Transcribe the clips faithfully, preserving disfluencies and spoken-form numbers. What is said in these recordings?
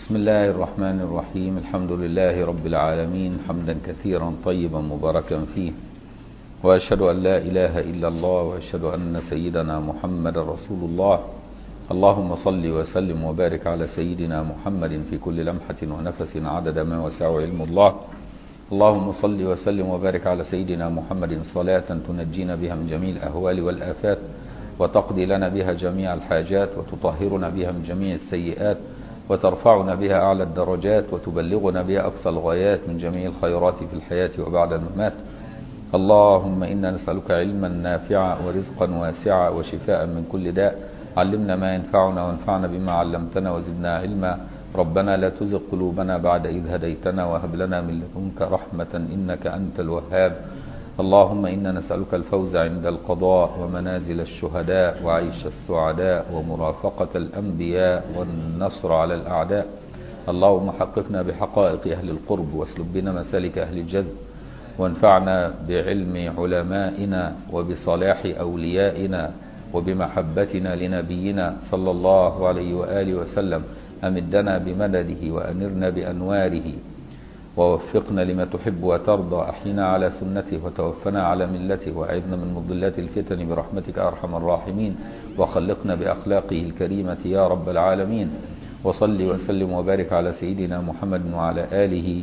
بسم الله الرحمن الرحيم. الحمد لله رب العالمين، حمدا كثيرا طيبا مباركا فيه، وأشهد أن لا إله إلا الله، وأشهد أن سيدنا محمد رسول الله. اللهم صل وسلم وبارك على سيدنا محمد في كل لمحة ونفس عدد ما وسع علم الله. اللهم صل وسلم وبارك على سيدنا محمد صلاة تنجينا بها من جميع الأهوال والآفات، وتقضي لنا بها جميع الحاجات، وتطهرنا بها من جميع السيئات، وترفعنا بها أعلى الدرجات، وتبلغنا بها أقصى الغايات من جميع الخيرات في الحياة وبعد الممات. اللهم إنا نسألك علما نافعا ورزقا واسعا وشفاء من كل داء. علمنا ما ينفعنا وانفعنا بما علمتنا وزدنا علما. ربنا لا تزغ قلوبنا بعد إذ هديتنا، وهب لنا من لدنك رحمة إنك أنت الوهاب. اللهم إنا نسألك الفوز عند القضاء، ومنازل الشهداء، وعيش السعداء، ومرافقة الأنبياء، والنصر على الأعداء. اللهم حققنا بحقائق أهل القرب، واسلك بنا مسالك أهل الجذب، وانفعنا بعلم علمائنا، وبصلاح أوليائنا، وبمحبتنا لنبينا صلى الله عليه وآله وسلم. أمدنا بمدده، وأنرنا بأنواره، ووفقنا لما تحب وترضى. أحينا على سنته، وتوفنا على ملته، وأعذنا من مضلات الفتن برحمتك أرحم الراحمين، وخلقنا بأخلاقه الكريمة يا رب العالمين. وصل وسلم وبارك على سيدنا محمد وعلى آله.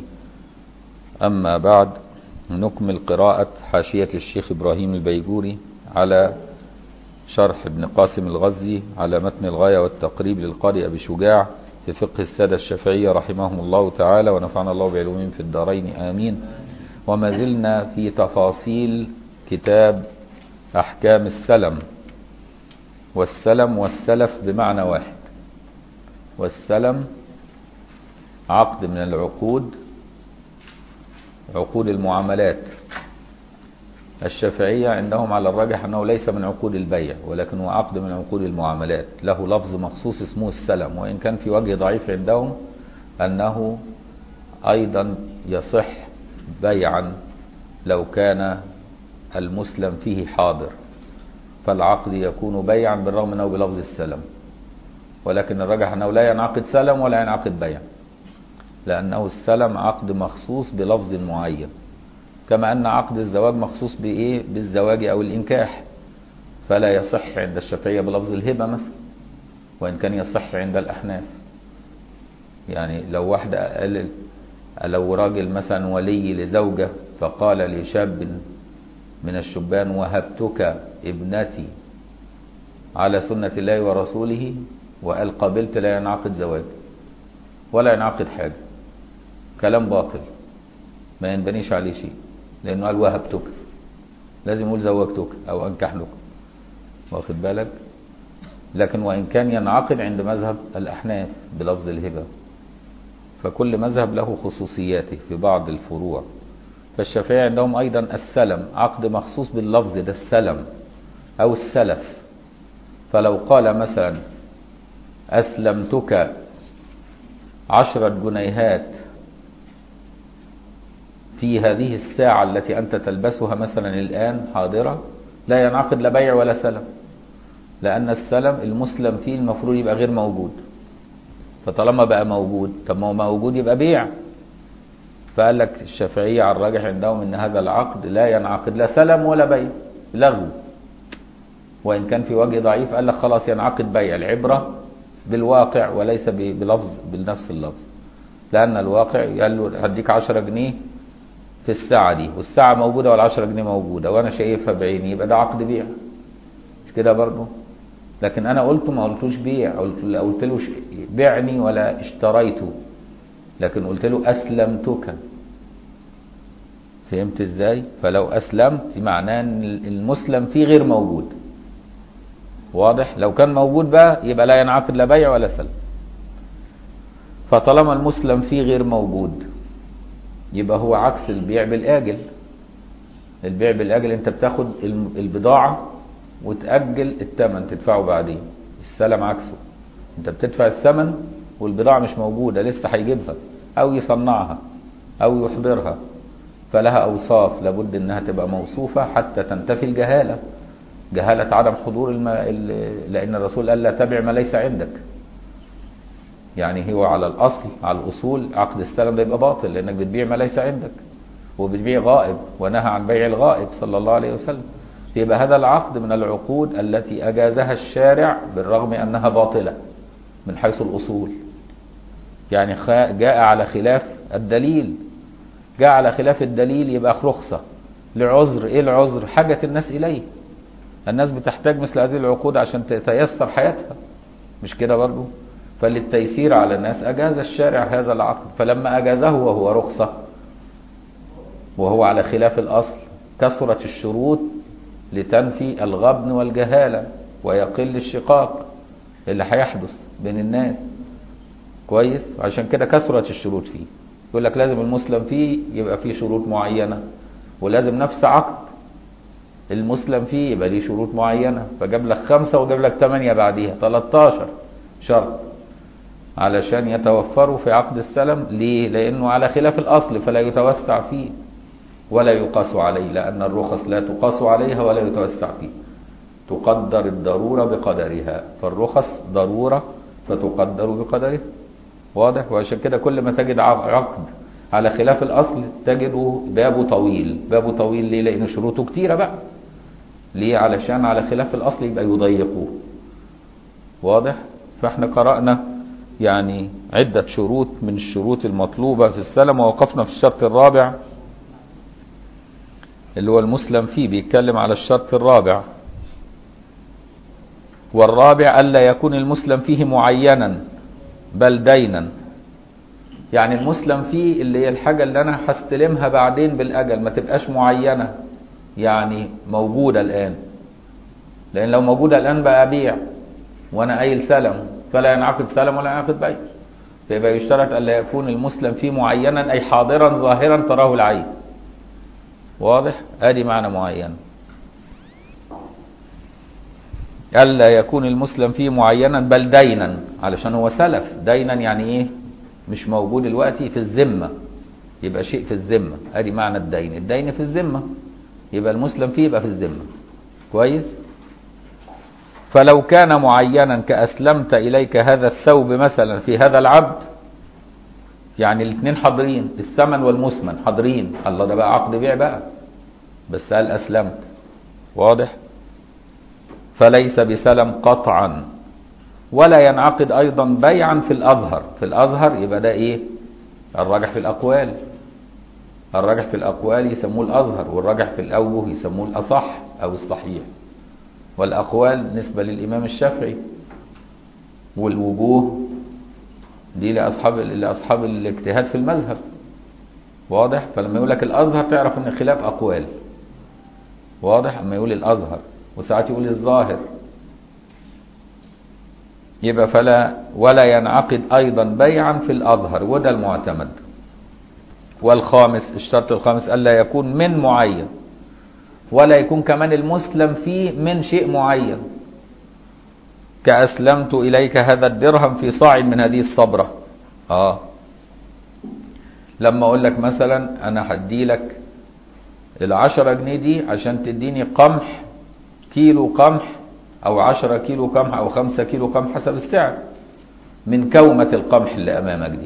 أما بعد، نكمل قراءة حاشية الشيخ إبراهيم البيجوري على شرح ابن قاسم الغزي على متن الغاية والتقريب للقارئ أبي شجاع في فقه السادة الشافعية رحمهم الله تعالى، ونفعنا الله بعلومهم في الدارين آمين. وما زلنا في تفاصيل كتاب أحكام السلم. والسلم والسلف بمعنى واحد. والسلم عقد من العقود، عقود المعاملات. الشافعية عندهم على الراجح أنه ليس من عقود البيع، ولكن هو عقد من عقود المعاملات، له لفظ مخصوص اسمه السلم، وإن كان في وجه ضعيف عندهم أنه أيضا يصح بيعا لو كان المسلم فيه حاضر، فالعقد يكون بيعا بالرغم أنه بلفظ السلم، ولكن الراجح أنه لا ينعقد سلم ولا ينعقد بيع، لأنه السلم عقد مخصوص بلفظ معين، كما أن عقد الزواج مخصوص بإيه؟ بالزواج أو الإنكاح، فلا يصح عند الشافعية بلفظ الهبة مثلا، وإن كان يصح عند الأحناف. يعني لو واحدة قال، لو راجل مثلا ولي لزوجة فقال لشاب من الشبان وهبتك ابنتي على سنة الله ورسوله، وقال قبلت، لا ينعقد زواج ولا ينعقد حاجة، كلام باطل ما ينبنيش عليه شيء، لأنه قال وهبتك، لازم يقول زوجتك أو أنكح لك، واخد بالك؟ لكن وإن كان ينعقد عند مذهب الأحناف بلفظ الهبة، فكل مذهب له خصوصياته في بعض الفروع. فالشافعية عندهم أيضا السلم عقد مخصوص باللفظ ده، السلم أو السلف. فلو قال مثلا أسلمتك عشرة جنيهات في هذه الساعة التي أنت تلبسها مثلا الآن حاضرة، لا ينعقد لا بيع ولا سلم، لأن السلم المسلم فيه المفروض يبقى غير موجود، فطالما بقى موجود، طب ما هو موجود يبقى بيع. فقال لك الشافعية على الراجح عندهم أن هذا العقد لا ينعقد لا سلم ولا بيع، لغو. وإن كان في وجه ضعيف قال لك خلاص ينعقد بيع، العبرة بالواقع وليس بلفظ بنفس اللفظ، لأن الواقع قال له هديك عشرة جنيه في الساعة دي، والساعة موجودة والعشرة جنيه موجودة وأنا شايفها بعيني، يبقى ده عقد بيع، مش كده برضه؟ لكن أنا قلته ما قلتوش بيع، قلت قلت له بيعني ولا اشتريته، لكن قلت له أسلمتك. فهمت إزاي؟ فلو أسلمت معناه أن المسلم فيه غير موجود، واضح؟ لو كان موجود بقى يبقى لا ينعقد لا بيع ولا سلم. فطالما المسلم فيه غير موجود يبقى هو عكس البيع بالآجل. البيع بالآجل انت بتاخد البضاعة وتأجل الثمن تدفعه بعدين. السلم عكسه، انت بتدفع الثمن والبضاعة مش موجودة، لسه هيجيبها او يصنعها او يحضرها، فلها اوصاف لابد انها تبقى موصوفة حتى تنتفي الجهالة، جهالة عدم حضور الم... لان الرسول قال لا تبع ما ليس عندك. يعني هو على الأصل على الأصول عقد السلم ده يبقى باطل، لأنك بتبيع ما ليس عندك وبتبيع غائب، ونهى عن بيع الغائب صلى الله عليه وسلم. يبقى هذا العقد من العقود التي أجازها الشارع بالرغم أنها باطلة من حيث الأصول، يعني جاء على خلاف الدليل، جاء على خلاف الدليل يبقى رخصة لعذر. إيه العذر؟ حاجة الناس إليه، الناس بتحتاج مثل هذه العقود عشان تتيسر حياتها، مش كده برضو؟ فللتيسير على الناس أجاز الشارع هذا العقد، فلما أجازه وهو رخصة وهو على خلاف الأصل كثرت الشروط لتنفي الغبن والجهالة ويقل الشقاق اللي هيحدث بين الناس. كويس؟ عشان كده كثرت الشروط فيه. يقول لك لازم المسلم فيه يبقى فيه شروط معينة، ولازم نفس عقد المسلم فيه يبقى ليه شروط معينة، فجاب لك خمسة وجاب لك ثمانية بعديها تلتاشر شرط علشان يتوفروا في عقد السلم. ليه؟ لأنه على خلاف الأصل فلا يتوسع فيه ولا يقاس عليه، لأن الرخص لا تقاس عليها ولا يتوسع فيه، تقدر الضرورة بقدرها، فالرخص ضرورة فتقدر بقدرها. واضح؟ وعشان كده كل ما تجد عقد على خلاف الأصل تجده بابه طويل. بابه طويل ليه؟ لأن شروطه كتيرة بقى. ليه؟ علشان على خلاف الأصل يبقى يضيقوه. واضح؟ فاحنا قرأنا يعني عدة شروط من الشروط المطلوبة في السلم، ووقفنا في الشرط الرابع اللي هو المسلم فيه، بيتكلم على الشرط الرابع. والرابع ألا يكون المسلم فيه معينا بل دينا. يعني المسلم فيه اللي هي الحاجة اللي أنا هستلمها بعدين بالأجل، ما تبقاش معينة يعني موجودة الآن، لأن لو موجودة الآن بقى أبيع وأنا قايل سلم فلا ينعقد سلم ولا ينعقد بيع. فيبقى يشترط ألا يكون المسلم فيه معينا أي حاضرا ظاهرا تراه العين. واضح؟ ادي معنى معين. ألا يكون المسلم فيه معينا بل دينا، علشان هو سلف. دينا يعني ايه؟ مش موجود دلوقتي في الذمة، يبقى شيء في الذمة. ادي معنى الدين. الدين في الذمة يبقى المسلم فيه يبقى في الذمة. كويس؟ فلو كان معينا كأسلمت إليك هذا الثوب مثلا في هذا العبد، يعني الاثنين حاضرين، الثمن والمثمن حاضرين، الله ده بقى عقد بيع بقى، بس قال أسلمت. واضح؟ فليس بسلم قطعا، ولا ينعقد أيضا بيعا في الأظهر. في الأظهر يبقى ده إيه؟ الراجح في الأقوال. الراجح في الأقوال يسموه الأظهر، والراجح في الأوجه يسموه الأصح أو الصحيح. والأقوال نسبة للإمام الشافعي، والوجوه دي لأصحاب لأصحاب الاجتهاد في المذهب. واضح؟ فلما يقول لك الأظهر تعرف أن خلاف أقوال. واضح؟ أما يقول الأظهر، وساعات يقول الظاهر. يبقى فلا ولا ينعقد أيضا بيعا في الأظهر، وده المعتمد. والخامس، الشرط الخامس ألا يكون من معين، ولا يكون كمان المسلم فيه من شيء معين. كأسلمت إليك هذا الدرهم في صاع من هذه الصبرة. آه لما أقول لك مثلا أنا هدي لك العشرة جنيه دي عشان تديني قمح، كيلو قمح أو عشرة كيلو قمح أو خمسة كيلو قمح حسب السعر، من كومة القمح اللي أمامك دي.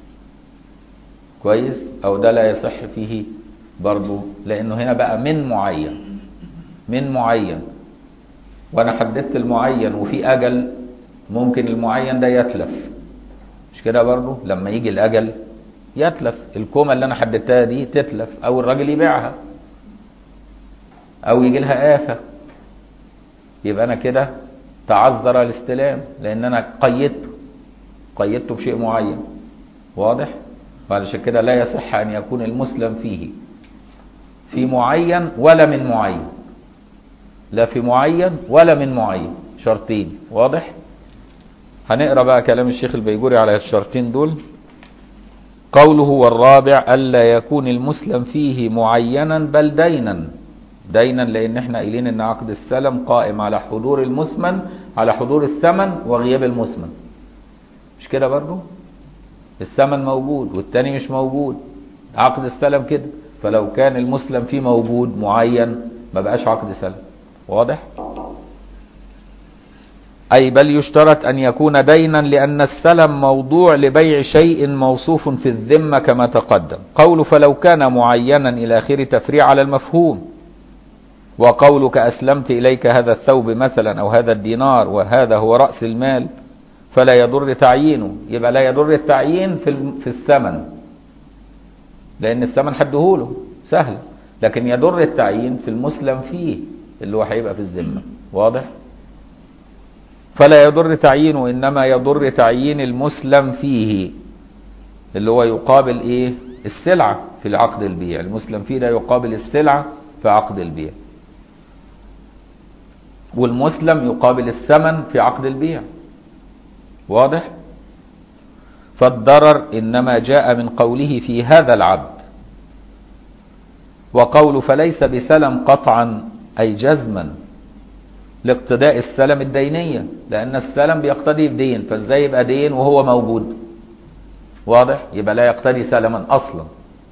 كويس؟ أو ده لا يصح فيه برضو، لأنه هنا بقى من معين. من معين، وأنا حددت المعين وفي أجل، ممكن المعين ده يتلف، مش كده برضو؟ لما يجي الأجل يتلف، الكومة اللي أنا حددتها دي تتلف، أو الراجل يبيعها، أو يجي لها آفة، يبقى أنا كده تعذر الاستلام، لأن أنا قيدته قيدته بشيء معين. واضح؟ وعلشان كده لا يصح أن يكون المسلم فيه في معين ولا من معين، لا في معين ولا من معين، شرطين. واضح؟ هنقرأ بقى كلام الشيخ البيجوري على الشرطين دول. قوله والرابع ألا يكون المسلم فيه معينا بل دينا. دينا لأن احنا قايلين ان عقد السلم قائم على حضور المثمن، على حضور الثمن وغياب المثمن، مش كده برضو؟ الثمن موجود والتاني مش موجود، عقد السلم كده. فلو كان المسلم فيه موجود معين ما بقاش عقد سلم. واضح؟ أي بل يشترط أن يكون دينا، لأن السلم موضوع لبيع شيء موصوف في الذمة كما تقدم. قول فلو كان معينا إلى آخر تفريع على المفهوم. وقولك أسلمت إليك هذا الثوب مثلا أو هذا الدينار وهذا هو رأس المال فلا يضر تعيينه، يبقى لا يضر التعيين في في الثمن، لأن الثمن حدهوله سهل، لكن يضر التعيين في المسلم فيه اللي هو هيبقى في الذمة. واضح؟ فلا يضر تعيينه، إنما يضر تعيين المسلم فيه اللي هو يقابل إيه؟ السلعة في عقد البيع. المسلم فيه ده يقابل السلعة في عقد البيع، والمسلم يقابل الثمن في عقد البيع. واضح؟ فالضرر إنما جاء من قوله في هذا العبد. وقول فليس بسلم قطعا أي جزما لاقتداء السلم الدينية، لأن السلم بيقتدي بدين، فازاي يبقى دين وهو موجود؟ واضح؟ يبقى لا يقتدي سلما أصلا.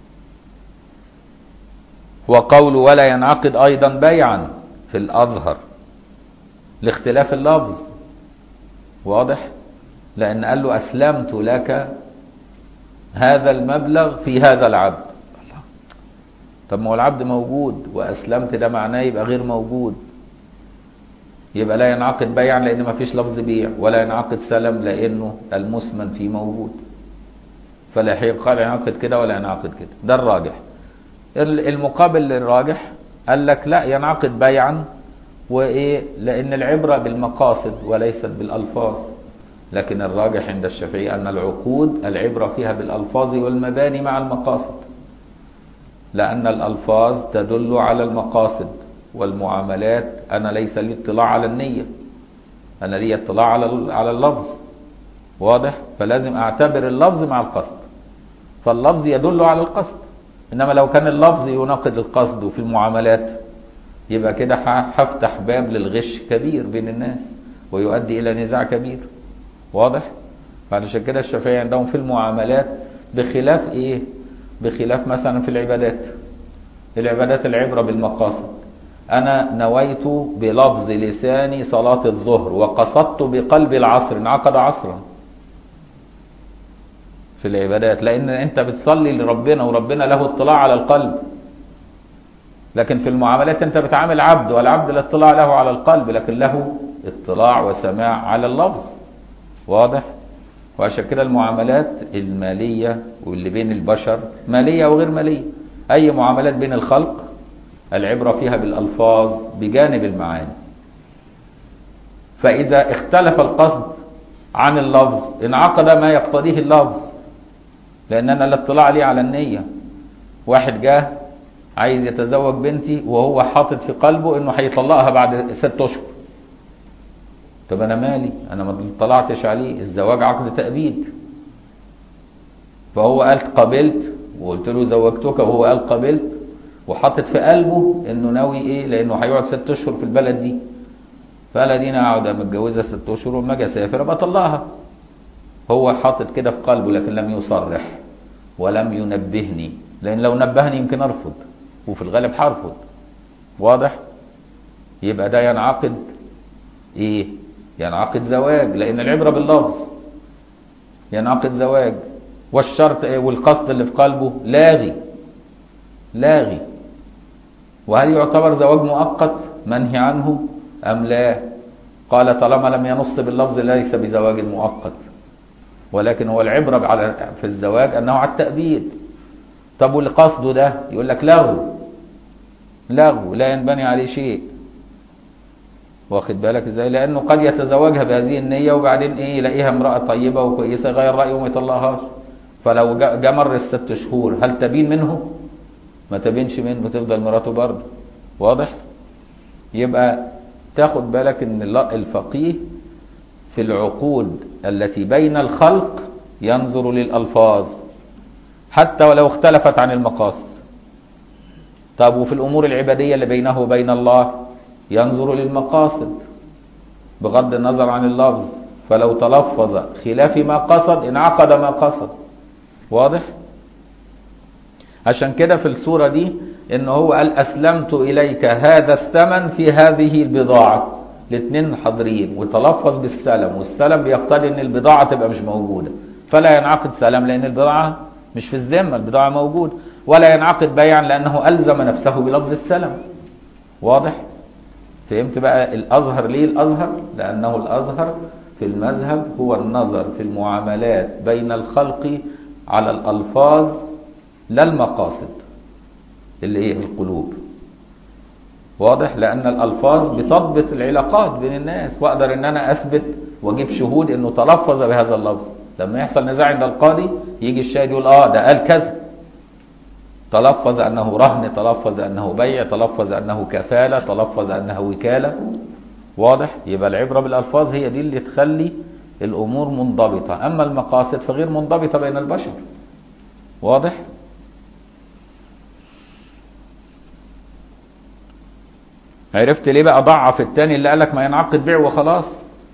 وقول ولا ينعقد أيضا بيعا في الأظهر لاختلاف اللفظ. واضح؟ لأن قال له أسلمت لك هذا المبلغ في هذا العبد. طب ما هو العبد موجود، وأسلمت ده معناه يبقى غير موجود، يبقى لا ينعقد بيعا لأن ما فيش لفظ بيع، ولا ينعقد سلم لأنه المثمن فيه موجود. فلا قال ينعقد كده ولا ينعقد كده. ده الراجح. المقابل للراجح قال لك لا ينعقد بيعا، وإيه؟ لأن العبرة بالمقاصد وليست بالألفاظ. لكن الراجح عند الشافعي أن العقود العبرة فيها بالألفاظ والمباني مع المقاصد، لأن الألفاظ تدل على المقاصد، والمعاملات أنا ليس لي اطلاع على النية، أنا لي اطلاع على على اللفظ. واضح؟ فلازم أعتبر اللفظ مع القصد، فاللفظ يدل على القصد. إنما لو كان اللفظ يناقض القصد في المعاملات يبقى كده هفتح باب للغش كبير بين الناس ويؤدي إلى نزاع كبير. واضح؟ فعشان كده الشافعية عندهم في المعاملات بخلاف إيه؟ بخلاف مثلا في العبادات. العبادات العبرة بالمقاصد. أنا نويت بلفظ لساني صلاة الظهر وقصدت بقلب العصر، انعقد عصرا في العبادات، لأن أنت بتصلي لربنا وربنا له اطلاع على القلب. لكن في المعاملات أنت بتعامل عبد، والعبد لا اطلاع له على القلب، لكن له اطلاع وسماع على اللفظ. واضح؟ وعشان كده المعاملات المالية واللي بين البشر مالية وغير مالية، أي معاملات بين الخلق العبرة فيها بالألفاظ بجانب المعاني. فإذا اختلف القصد عن اللفظ انعقد ما يقتضيه اللفظ، لأن أنا لا اطلاع لي على النية. واحد جاه عايز يتزوج بنتي وهو حاطط في قلبه انه هيطلقها بعد ست اشهر. طب انا مالي؟ انا ما اطلعتش عليه، الزواج عقد تأبيد. فهو قال قبلت وقلت له زوجتك، وهو قال قبلت، وحاطط في قلبه انه ناوي ايه، لانه هيقعد ست اشهر في البلد دي. فقال دي انا اقعد متجوزها ست اشهر وما اجي اسافر ابقى اطلقها. هو حاطط كده في قلبه، لكن لم يصرح ولم ينبهني، لان لو نبهني يمكن ارفض، وفي الغالب هرفض. واضح؟ يبقى ده ينعقد ايه؟ ينعقد زواج، لان العبرة باللفظ. ينعقد زواج، والشرط ايه؟ والقصد اللي في قلبه لاغي لاغي. وهل يعتبر زواج مؤقت منهي عنه ام لا؟ قال طالما لم ينص باللفظ ليس بزواج مؤقت، ولكن هو العبرة على في الزواج انه على التأبيد. طب والقصد ده يقول لك لغو لغو لا ينبني عليه شيء. واخد بالك ازاي؟ لانه قد يتزوجها بهذه النية وبعدين ايه يلاقيها امرأة طيبة وكويسة يغير رأيه وما يطلقهاش. فلو جاء مر الست شهور هل تبين منه؟ ما تبينش منه، تفضل مراته برضه. واضح؟ يبقى تاخد بالك ان الفقيه في العقود التي بين الخلق ينظر للألفاظ حتى ولو اختلفت عن المقاصد. طب وفي الأمور العبادية اللي بينه وبين الله ينظر للمقاصد بغض النظر عن اللفظ. فلو تلفظ خلاف ما قصد انعقد ما قصد. واضح؟ عشان كده في السورة دي ان هو قال أسلمت إليك هذا الثمن في هذه البضاعة، الاثنين حاضرين وتلفظ بالسلم، والسلم بيقتضي ان البضاعة تبقى مش موجودة، فلا ينعقد سلام لان البضاعة مش في الذمة، البضاعة موجودة، ولا ينعقد بيعا لانه الزم نفسه بلفظ السلم. واضح؟ فهمت بقى الازهر ليه الازهر؟ لانه الازهر في المذهب هو النظر في المعاملات بين الخلق على الالفاظ لا المقاصد اللي هي القلوب. واضح؟ لان الالفاظ بتضبط العلاقات بين الناس، واقدر ان انا اثبت واجيب شهود انه تلفظ بهذا اللفظ. لما يحصل نزاع عند القاضي يجي الشاهد يقول اه ده قال كذا، تلفظ انه رهن، تلفظ انه بيع، تلفظ انه كفالة، تلفظ انه وكالة. واضح؟ يبقى العبرة بالالفاظ هي دي اللي تخلي الامور منضبطة، اما المقاصد فغير منضبطة بين البشر. واضح؟ عرفت ليه بقى ضعف التاني اللي قالك ما ينعقد بيع وخلاص؟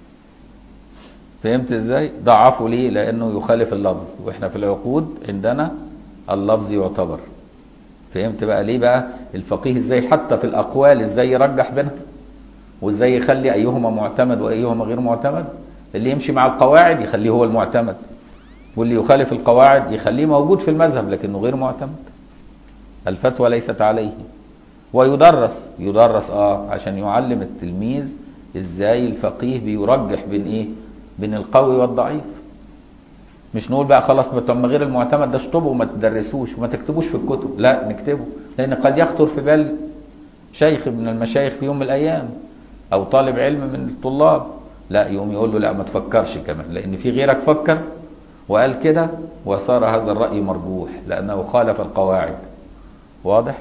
فهمت ازاي؟ ضعفوا ليه؟ لانه يخالف اللفظ، واحنا في العقود عندنا اللفظ يعتبر. فهمت بقى ليه بقى الفقيه ازاي حتى في الاقوال ازاي يرجح بينها، وازاي يخلي ايهما معتمد وايهما غير معتمد؟ اللي يمشي مع القواعد يخليه هو المعتمد، واللي يخالف القواعد يخليه موجود في المذهب لكنه غير معتمد. الفتوى ليست عليه. ويدرس يدرس اه عشان يعلم التلميذ ازاي الفقيه بيرجح بين ايه؟ بين القوي والضعيف. مش نقول بقى خلاص طب غير المعتمد ده اشطبه وما تدرسوش وما تكتبوش في الكتب، لا نكتبه، لان قد يخطر في بال شيخ من المشايخ في يوم من الايام او طالب علم من الطلاب، لا يوم يقول له لا ما تفكرش كمان، لان في غيرك فكر وقال كده وصار هذا الرأي مرجوح لانه خالف القواعد. واضح؟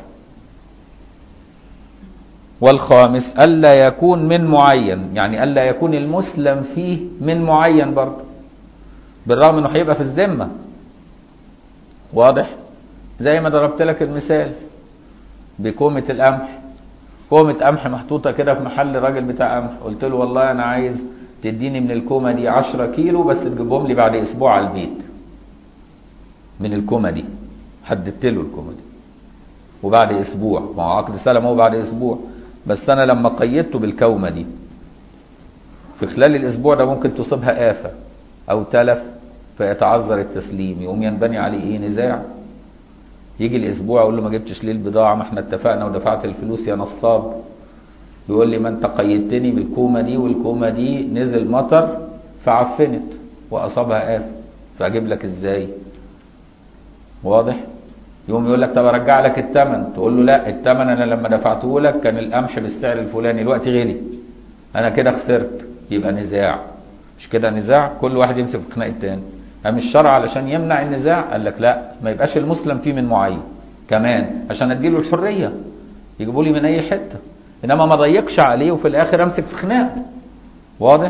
والخامس ألا يكون من معين، يعني ألا يكون المسلم فيه من معين برضه، بالرغم انه هيبقى في الذمة. واضح؟ زي ما ضربت لك المثال بكومة القمح، كومة قمح محطوطة كده في محل راجل بتاع قمح، قلت له والله انا عايز تديني من الكومة دي عشرة كيلو بس تجيبهم لي بعد اسبوع على البيت من الكومة دي، حددت له الكومة دي وبعد اسبوع، ما هو عقد سلم هو بعد اسبوع، بس انا لما قيدته بالكومة دي في خلال الاسبوع ده ممكن تصيبها آفة او تلف فيتعذر التسليم، يقوم ينبني عليه ايه؟ نزاع. يجي الاسبوع اقول له ما جبتش ليه البضاعه؟ ما احنا اتفقنا ودفعت الفلوس يا نصاب. يقول لي ما انت قيدتني بالكومه دي والكومه دي نزل مطر فعفنت واصابها آفة، فاجيب لك ازاي؟ واضح؟ يقوم يقول لك طب ارجع لك الثمن، تقول له لا الثمن انا لما دفعته لك كان القمح بالسعر الفلاني دلوقتي غلي، انا كده خسرت. يبقى نزاع. مش كده نزاع؟ كل واحد يمسك في خناق التاني. قام الشرع علشان يمنع النزاع قال لك لا ما يبقاش المسلم فيه من معين كمان عشان اديله الحريه، يجيبوا لي من اي حته، انما ما ضيقش عليه وفي الاخر امسك في خناق. واضح؟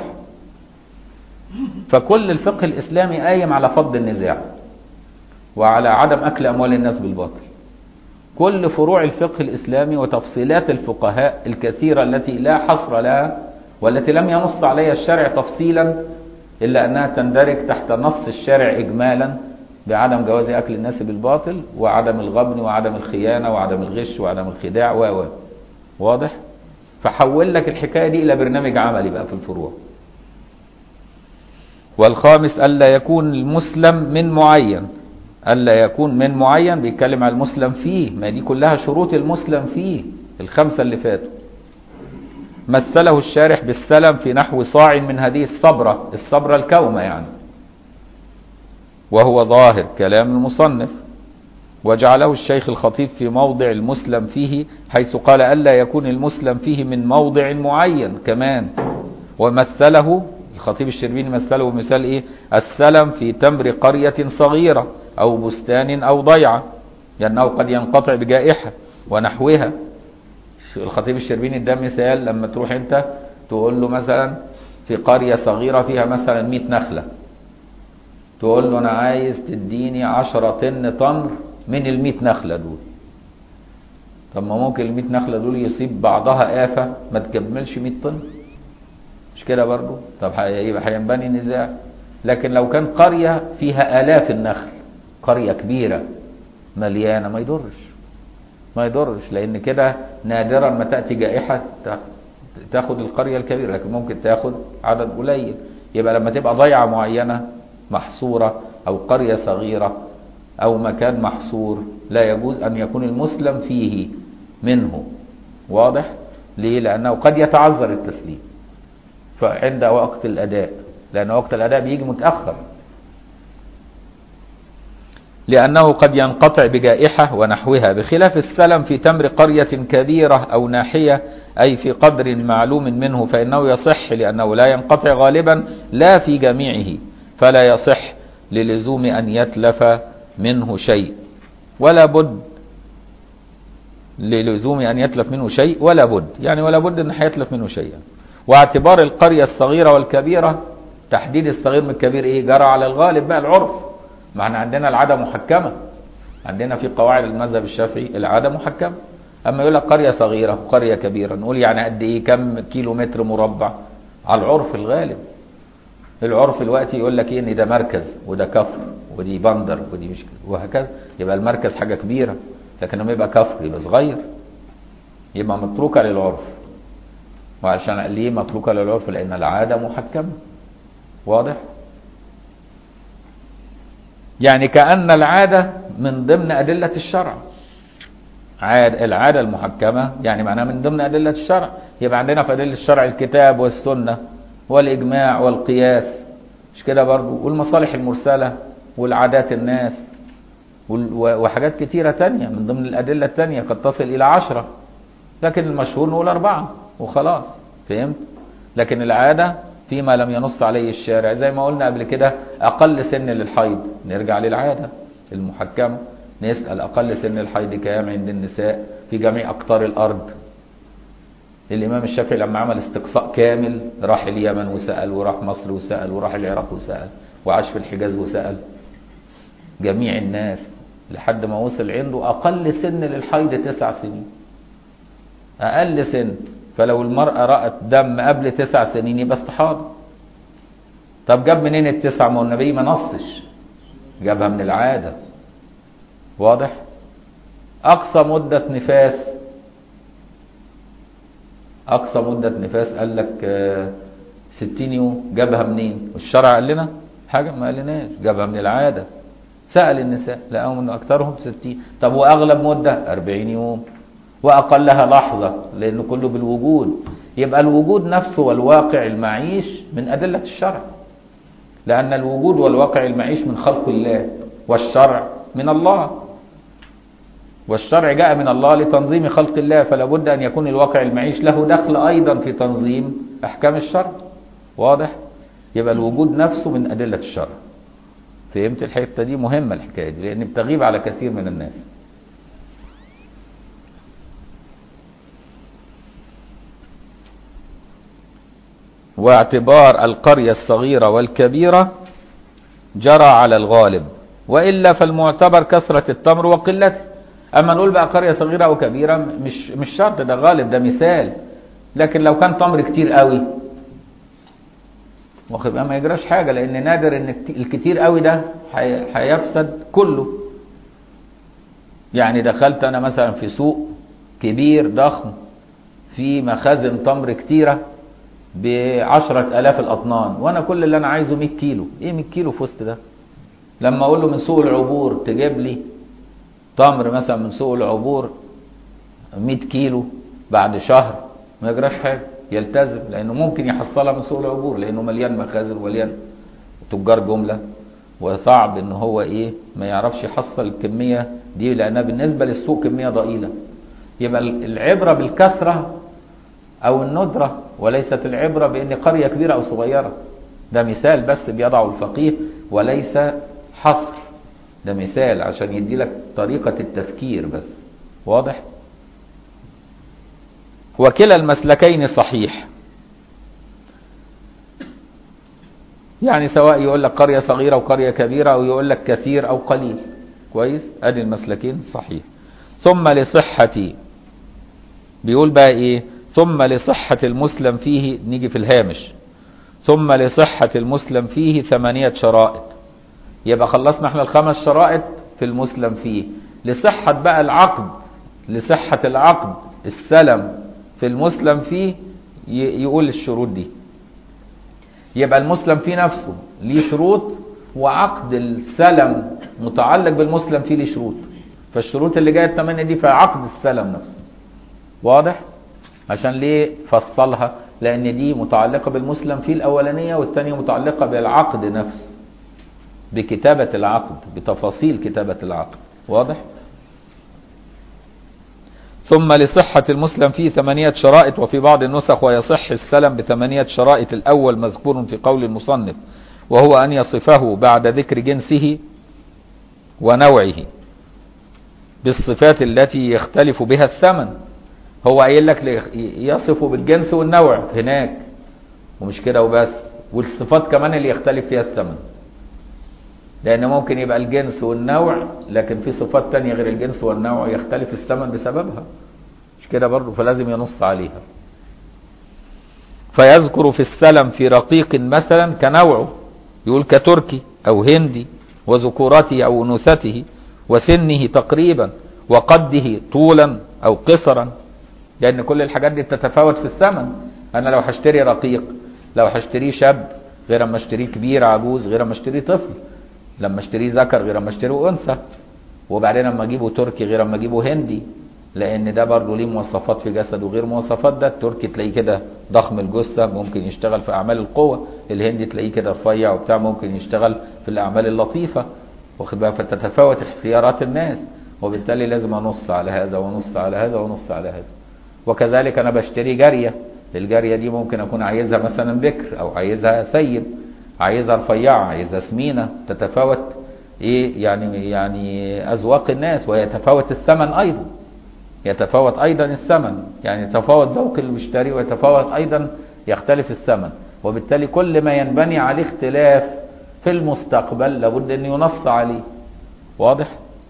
فكل الفقه الاسلامي قايم على فض النزاع وعلى عدم اكل اموال الناس بالباطل. كل فروع الفقه الاسلامي وتفصيلات الفقهاء الكثيره التي لا حصر لها والتي لم ينص عليها الشرع تفصيلا إلا أنها تندرج تحت نص الشارع إجمالا بعدم جواز أكل الناس بالباطل وعدم الغبن وعدم الخيانة وعدم الغش وعدم الخداع و واضح؟ فحول لك الحكاية دي إلى برنامج عملي بقى في الفروع. والخامس ألا يكون المسلم من معين، ألا يكون من معين بيتكلم على المسلم فيه، ما دي كلها شروط المسلم فيه الخمسة اللي فاتوا. مثله الشارح بالسلم في نحو صاع من هذه الصبرة، الصبرة الكومة يعني، وهو ظاهر كلام المصنف. وجعله الشيخ الخطيب في موضع المسلم فيه حيث قال ألا يكون المسلم فيه من موضع معين كمان. ومثله الخطيب الشربيني مثله مثال ايه؟ السلم في تمر قرية صغيرة او بستان او ضيعة، لأنه يعني قد ينقطع بجائحة ونحوها. الخطيب الشربيني ده مثال لما تروح انت تقول له مثلا في قرية صغيرة فيها مثلا مئة نخلة، تقول له انا عايز تديني عشرة طن تمر من المئة نخلة دول. طب ما ممكن المئة نخلة دول يصيب بعضها آفة ما تكملش مئة طن، مش كده برضو؟ طب يبقى هينبني نزاع. لكن لو كان قرية فيها آلاف النخل، قرية كبيرة مليانة، ما يضرش ما يضرش لأن كده نادرا ما تأتي جائحة تاخد القرية الكبيرة، لكن ممكن تاخد عدد قليل. يبقى لما تبقى ضيعة معينة محصورة أو قرية صغيرة أو مكان محصور لا يجوز أن يكون المسلم فيه منه. واضح؟ ليه؟ لأنه قد يتعذر التسليم فعند وقت الأداء، لأن وقت الأداء بيجي متأخر، لأنه قد ينقطع بجائحة ونحوها، بخلاف السلم في تمر قرية كبيرة أو ناحية أي في قدر معلوم منه، فإنه يصح لأنه لا ينقطع غالبا لا في جميعه، فلا يصح للزوم أن يتلف منه شيء ولا بد للزوم أن يتلف منه شيء ولا بد يعني ولا بد أن يتلف منه شيء. واعتبار القرية الصغيرة والكبيرة، تحديد الصغير من الكبير إيه؟ جرى على الغالب بقى العرف. ما احنا عندنا العادة محكمة، عندنا في قواعد المذهب الشافعي العادة محكمة. أما يقول لك قرية صغيرة وقرية كبيرة، نقول يعني قد إيه؟ كم كيلو متر مربع؟ على العرف الغالب. العرف دلوقتي يقول لك إيه؟ إن ده مركز وده كفر ودي بندر ودي مش وهكذا، يبقى المركز حاجة كبيرة، لكن لما يبقى كفر يبقى صغير، يبقى متروكة للعرف. وعشان ليه متروكة للعرف؟ لأن العادة محكمة. واضح؟ يعني كأن العادة من ضمن أدلة الشرع. عاد العادة المحكمة يعني معناها من ضمن أدلة الشرع. يبقى عندنا في أدلة الشرع الكتاب والسنة والإجماع والقياس، مش كده برضو؟ والمصالح المرسلة والعادات الناس وحاجات كتيرة تانية من ضمن الأدلة التانية قد تصل إلى عشرة، لكن المشهور نقول أربعة وخلاص. فهمت؟ لكن العادة فيما لم ينص عليه الشارع، زي ما قلنا قبل كده أقل سن للحيض نرجع للعادة المحكمة، نسأل أقل سن الحيض كام عند النساء في جميع أقطار الأرض. الإمام الشافعي لما عمل استقصاء كامل راح اليمن وسأل، وراح مصر وسأل، وراح العراق وسأل، وعاش في الحجاز وسأل جميع الناس لحد ما وصل عنده أقل سن للحيض تسع سنين، أقل سن. فلو المرأة رأت دم قبل تسع سنين يبقى استحاضة. طب جاب منين التسع؟ ما النبي ما نصش، جابها من العادة. واضح؟ أقصى مدة نفاس، أقصى مدة نفاس قال لك ستين يوم، جابها منين؟ والشرع قال لنا حاجة؟ ما قالناش، جابها من العادة. سأل النساء لقاهم انه اكثرهم ستين. طب واغلب مدة أربعين يوم، واقلها لحظة، لانه كله بالوجود. يبقى الوجود نفسه والواقع المعيش من ادلة الشرع، لان الوجود والواقع المعيش من خلق الله، والشرع من الله، والشرع جاء من الله لتنظيم خلق الله، فلا بد ان يكون الواقع المعيش له دخل ايضا في تنظيم احكام الشرع. واضح؟ يبقى الوجود نفسه من ادلة الشرع. فهمت الحته دي؟ مهمه الحكايه دي، لان بتغيب على كثير من الناس. واعتبار القريه الصغيره والكبيره جرى على الغالب، والا فالمعتبر كثره التمر وقلته. اما نقول بقى قريه صغيره او كبيره مش مش شرط، ده غالب، ده مثال. لكن لو كان تمر كتير قوي واخد بقى ما يجراش حاجه، لان نادر ان الكتير قوي ده هيفسد كله. يعني دخلت انا مثلا في سوق كبير ضخم في مخازن تمر كتيره بعشرة الاف الاطنان، وانا كل اللي انا عايزه مية كيلو. ايه مية كيلو في وسط ده؟ لما اقول له من سوق العبور تجيب لي تمر مثلا من سوق العبور مية كيلو بعد شهر، ما يجراش حاجه، يلتزم، لانه ممكن يحصلها من سوق العبور، لانه مليان مخازن ومليان تجار جمله، وصعب ان هو ايه ما يعرفش يحصل الكميه دي، لانها بالنسبه للسوق كميه ضئيله. يبقى العبره بالكثره او الندره، وليست العبره بان قريه كبيره او صغيره. ده مثال بس بيضعه الفقيه وليس حصر، ده مثال عشان يدي لك طريقه التفكير بس. واضح؟ وكلا المسلكين صحيح، يعني سواء يقول لك قرية صغيرة وقرية كبيرة، أو يقول لك كثير أو قليل. كويس؟ أدي المسلكين صحيح. ثم لصحة، بيقول بقى إيه؟ ثم لصحة المسلم فيه، نيجي في الهامش، ثم لصحة المسلم فيه ثمانية شرائط. يبقى خلصنا احنا الخمس شرائط في المسلم فيه. لصحة بقى العقد، لصحة العقد السلم في المسلم فيه يقول الشروط دي. يبقى المسلم فيه نفسه ليه شروط، وعقد السلم متعلق بالمسلم فيه ليه شروط. فالشروط اللي جايه الثمانيه دي في عقد السلم نفسه. واضح؟ عشان ليه فصلها؟ لان دي متعلقه بالمسلم فيه الاولانيه، والثانيه متعلقه بالعقد نفسه، بكتابه العقد، بتفاصيل كتابه العقد. واضح؟ ثم لصحة المسلم فيه ثمانية شرائط، وفي بعض النسخ ويصح السلم بثمانية شرائط. الأول مذكور في قول المصنف، وهو أن يصفه بعد ذكر جنسه ونوعه بالصفات التي يختلف بها الثمن. هو قايل لك يصفه بالجنس والنوع هناك، ومش كده وبس، والصفات كمان اللي يختلف فيها الثمن. لأن ممكن يبقى الجنس والنوع لكن في صفات تانية غير الجنس والنوع يختلف الثمن بسببها، مش كده برضه؟ فلازم ينص عليها. فيذكر في السلم في رقيق مثلا كنوعه، يقول كتركي أو هندي، وذكورته أو أنوثته، وسنه تقريبا، وقده طولا أو قصرا، لأن كل الحاجات دي تتفاوت في الثمن. أنا لو هشتري رقيق، لو هشتريه شاب غير اما اشتريه كبير عجوز، غير اما اشتريه طفل، لما اشتريه ذكر غير اما اشتريه انثى، وبعدين اما اجيبه تركي غير اما اجيبه هندي، لان ده برضه ليه مواصفات في جسده غير مواصفات ده. التركي تلاقيه كده ضخم الجثه ممكن يشتغل في اعمال القوه، الهندي تلاقيه كده رفيع وبتاع ممكن يشتغل في الاعمال اللطيفه، واخد بالك؟ فتتفاوت اختيارات الناس، وبالتالي لازم انص على هذا ونص على هذا ونص على هذا. وكذلك انا بشتري جاريه، الجاريه دي ممكن اكون عايزها مثلا بكر، او عايزها سيد، عايزها رفيعه، عايزها سمينه، تتفاوت ايه يعني يعني اذواق الناس، ويتفاوت الثمن ايضا، يتفاوت ايضا الثمن، يعني يتفاوت ذوق المشتري ويتفاوت ايضا يختلف الثمن. وبالتالي كل ما ينبني عليه اختلاف في المستقبل لابد ان ينص عليه. واضح؟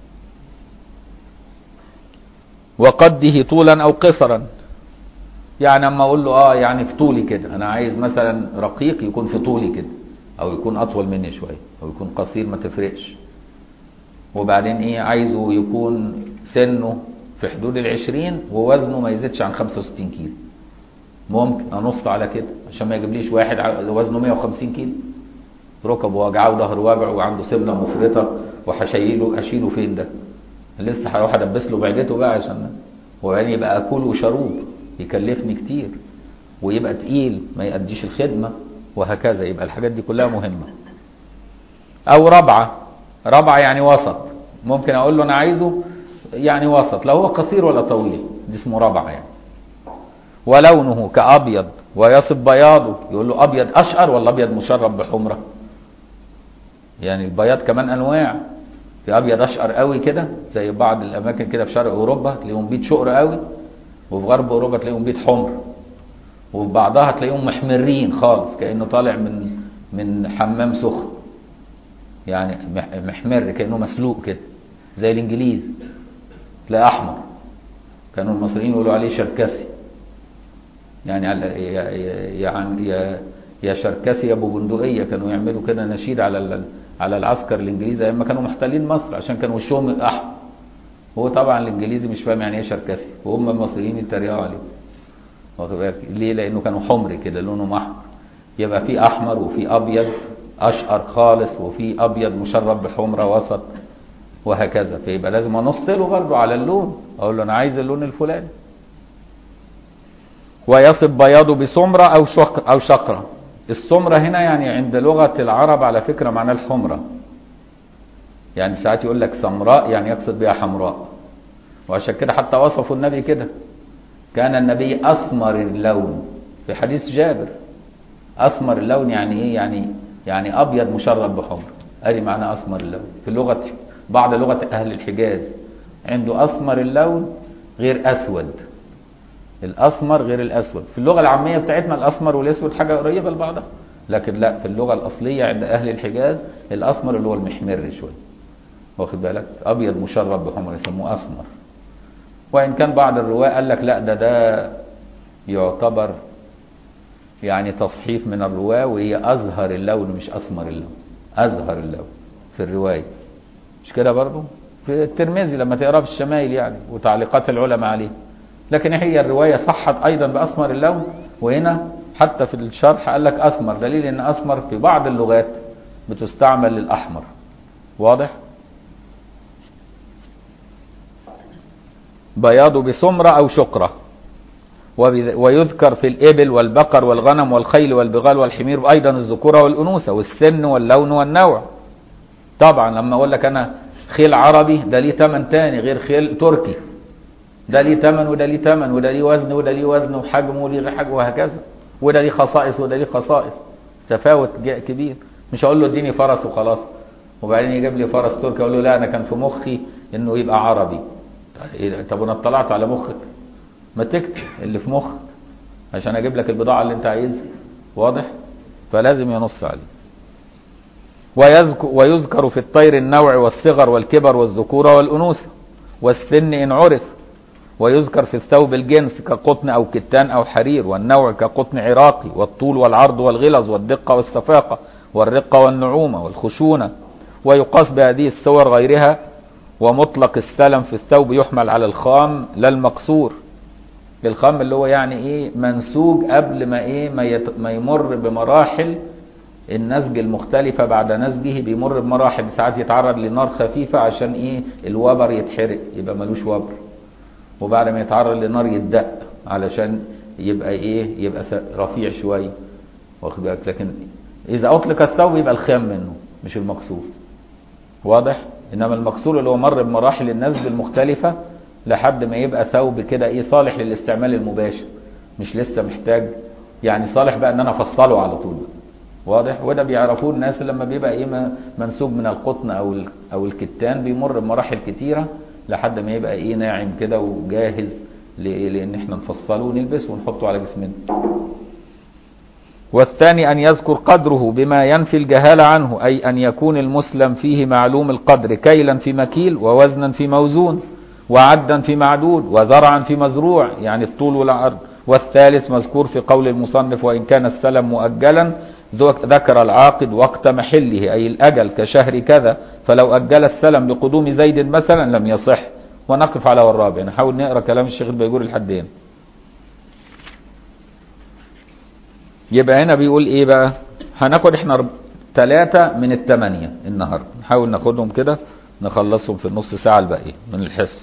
وقده طولا او قصرا، يعني اما اقول له اه يعني في طولي كده، انا عايز مثلا رقيق يكون في طولي كده، او يكون اطول مني شويه، او يكون قصير ما تفرقش. وبعدين ايه، عايزه يكون سنه في حدود العشرين ووزنه ما يزيدش عن خمسة وستين كيلو، ممكن انص على كده عشان ما يجيبليش واحد وزنه مية وخمسين كيلو، ركبه وجعه وظهر واجع وعنده سمنه مفرطه، وهشيله اشيله فين ده؟ لسه هروح ادبس له بعدته بقى، عشان وبعدين يبقى اكل وشروب يكلفني كتير، ويبقى تقيل ما يأديش الخدمه، وهكذا. يبقى الحاجات دي كلها مهمه. او ربعه، ربعه يعني وسط، ممكن اقول له انا عايزه يعني وسط، لا هو قصير ولا طويل، دي اسمه ربعه يعني. ولونه كأبيض ويصب بياضه، يقول له ابيض اشقر ولا ابيض مشرب بحمره؟ يعني البياض كمان انواع، في ابيض اشقر قوي كده زي بعض الاماكن كده في شرق اوروبا تلاقيهم بيض شقر قوي، وفي غرب اوروبا تلاقيهم بيض حمر، وفي بعضها تلاقيهم محمرين خالص كانه طالع من من حمام سخن، يعني محمر كانه مسلوق كده، زي الانجليز تلاقي احمر، كانوا المصريين يقولوا عليه شركسي، يعني يعني يا يا شركسي يا ابو بندقيه، كانوا يعملوا كده نشيد على على العسكر الانجليزي ايام ما كانوا محتلين مصر عشان كانوا وشهم احمر. هو طبعا الانجليزي مش فاهم يعني ايه شركسي، وهم المصريين يتريقوا عليه، واخد بالك ليه؟ لانه كانوا حمر كده لونهم احمر. يبقى في احمر وفي ابيض اشقر خالص، وفي ابيض مشرب بحمره وسط، وهكذا. فيبقى لازم انص له برضه على اللون، اقول له انا عايز اللون الفلاني. ويصب بياضه بسمره او شق او شقره. السمره هنا يعني عند لغه العرب على فكره معناه الحمره، يعني ساعات يقول لك سمراء يعني يقصد بها حمراء، وعشان كده حتى وصفوا النبي كده، كان النبي اسمر اللون في حديث جابر. اسمر اللون يعني ايه؟ يعني يعني ابيض مشرب بحمر، ادي معنى اسمر اللون في لغه بعض لغه اهل الحجاز. عنده اسمر اللون غير اسود، الاسمر غير الاسود. في اللغه العاميه بتاعتنا الاسمر والاسود حاجه قريبه لبعضها، لكن لا، في اللغه الاصليه عند اهل الحجاز الاسمر اللي هو المحمر شويه، واخد بالك؟ ابيض مشرب بحمر يسموه اسمر. وان كان بعض الرواه قال لك لا، ده ده يعتبر يعني تصحيف من الرواه، وهي ازهر اللون مش اسمر اللون، ازهر اللون في الروايه، مش كده برضه؟ في الترمذي لما تقرا في الشمائل يعني وتعليقات العلماء عليه. لكن هي الروايه صحت ايضا باسمر اللون، وهنا حتى في الشرح قال لك أسمر، دليل أن أسمر في بعض اللغات بتستعمل للأحمر. واضح؟ بياض بسمرة أو شقرة. ويذكر في الإبل والبقر والغنم والخيل والبغال والحمير أيضا الذكورة والأنوثة والسن واللون والنوع. طبعا لما أقول لك أنا خيل عربي ده ليه تمن تاني غير خيل تركي، ده ليه تمن وده ليه تمن وده ليه وزن وده ليه وزن وحجم وليه حجم وهكذا، وده ليه خصائص وده ليه خصائص، تفاوت كبير. مش هقول له اديني فرس وخلاص وبعدين يجيب لي فرس تركي اقول له لا انا كان في مخي انه يبقى عربي. طب انا اطلعت على مخك؟ ما تكتب اللي في مخك عشان اجيب لك البضاعه اللي انت عايزها. واضح؟ فلازم ينص عليه. ويذكر, ويذكر في الطير النوع والصغر والكبر والذكوره والانوثه والسن ان عرف. ويذكر في الثوب الجنس كقطن او كتان او حرير، والنوع كقطن عراقي، والطول والعرض والغلظ والدقه والصفاقه والرقه والنعومه والخشونه. ويقاس بهذه الصور غيرها. ومطلق السلم في الثوب يحمل على الخام لا المقصور. الخام اللي هو يعني ايه منسوج قبل ما ايه ما, يت... ما يمر بمراحل النسج المختلفة. بعد نسجه بيمر بمراحل، ساعات يتعرض لنار خفيفة عشان ايه الوبر يتحرق يبقى ملوش وبر، وبعد ما يتعرض لنار يتدق علشان يبقى ايه يبقى رفيع شوية. واخد بالك؟ لكن اذا اطلق الثوب يبقى الخام منه مش المقصور. واضح؟ انما المقصور اللي هو مر بمراحل النسج المختلفة لحد ما يبقى ثوب كده ايه صالح للاستعمال المباشر، مش لسه محتاج يعني صالح بقى ان انا افصله على طول. واضح؟ وده بيعرفوه الناس لما بيبقى ايه منسوج من القطن او او الكتان بيمر بمراحل كتيرة لحد ما يبقى ايه ناعم كده وجاهز لان احنا نفصله ونلبسه ونحطه على جسمنا. والثاني أن يذكر قدره بما ينفي الجهالة عنه، أي أن يكون المسلم فيه معلوم القدر كيلا في مكيل ووزنا في موزون وعدا في معدود وزرعا في مزروع، يعني الطول والعرض. والثالث مذكور في قول المصنف وإن كان السلم مؤجلا ذكر العاقد وقت محله أي الأجل كشهر كذا، فلو أجل السلم بقدوم زيد مثلا لم يصح. ونقف على الرابع. نحاول نقرأ كلام الشيخ البيجوري لحدين. يبقى هنا بيقول ايه بقى؟ هناخد احنا ثلاثة من الثمانية النهاردة، نحاول ناخدهم كده نخلصهم في النص ساعة الباقية من الحصة.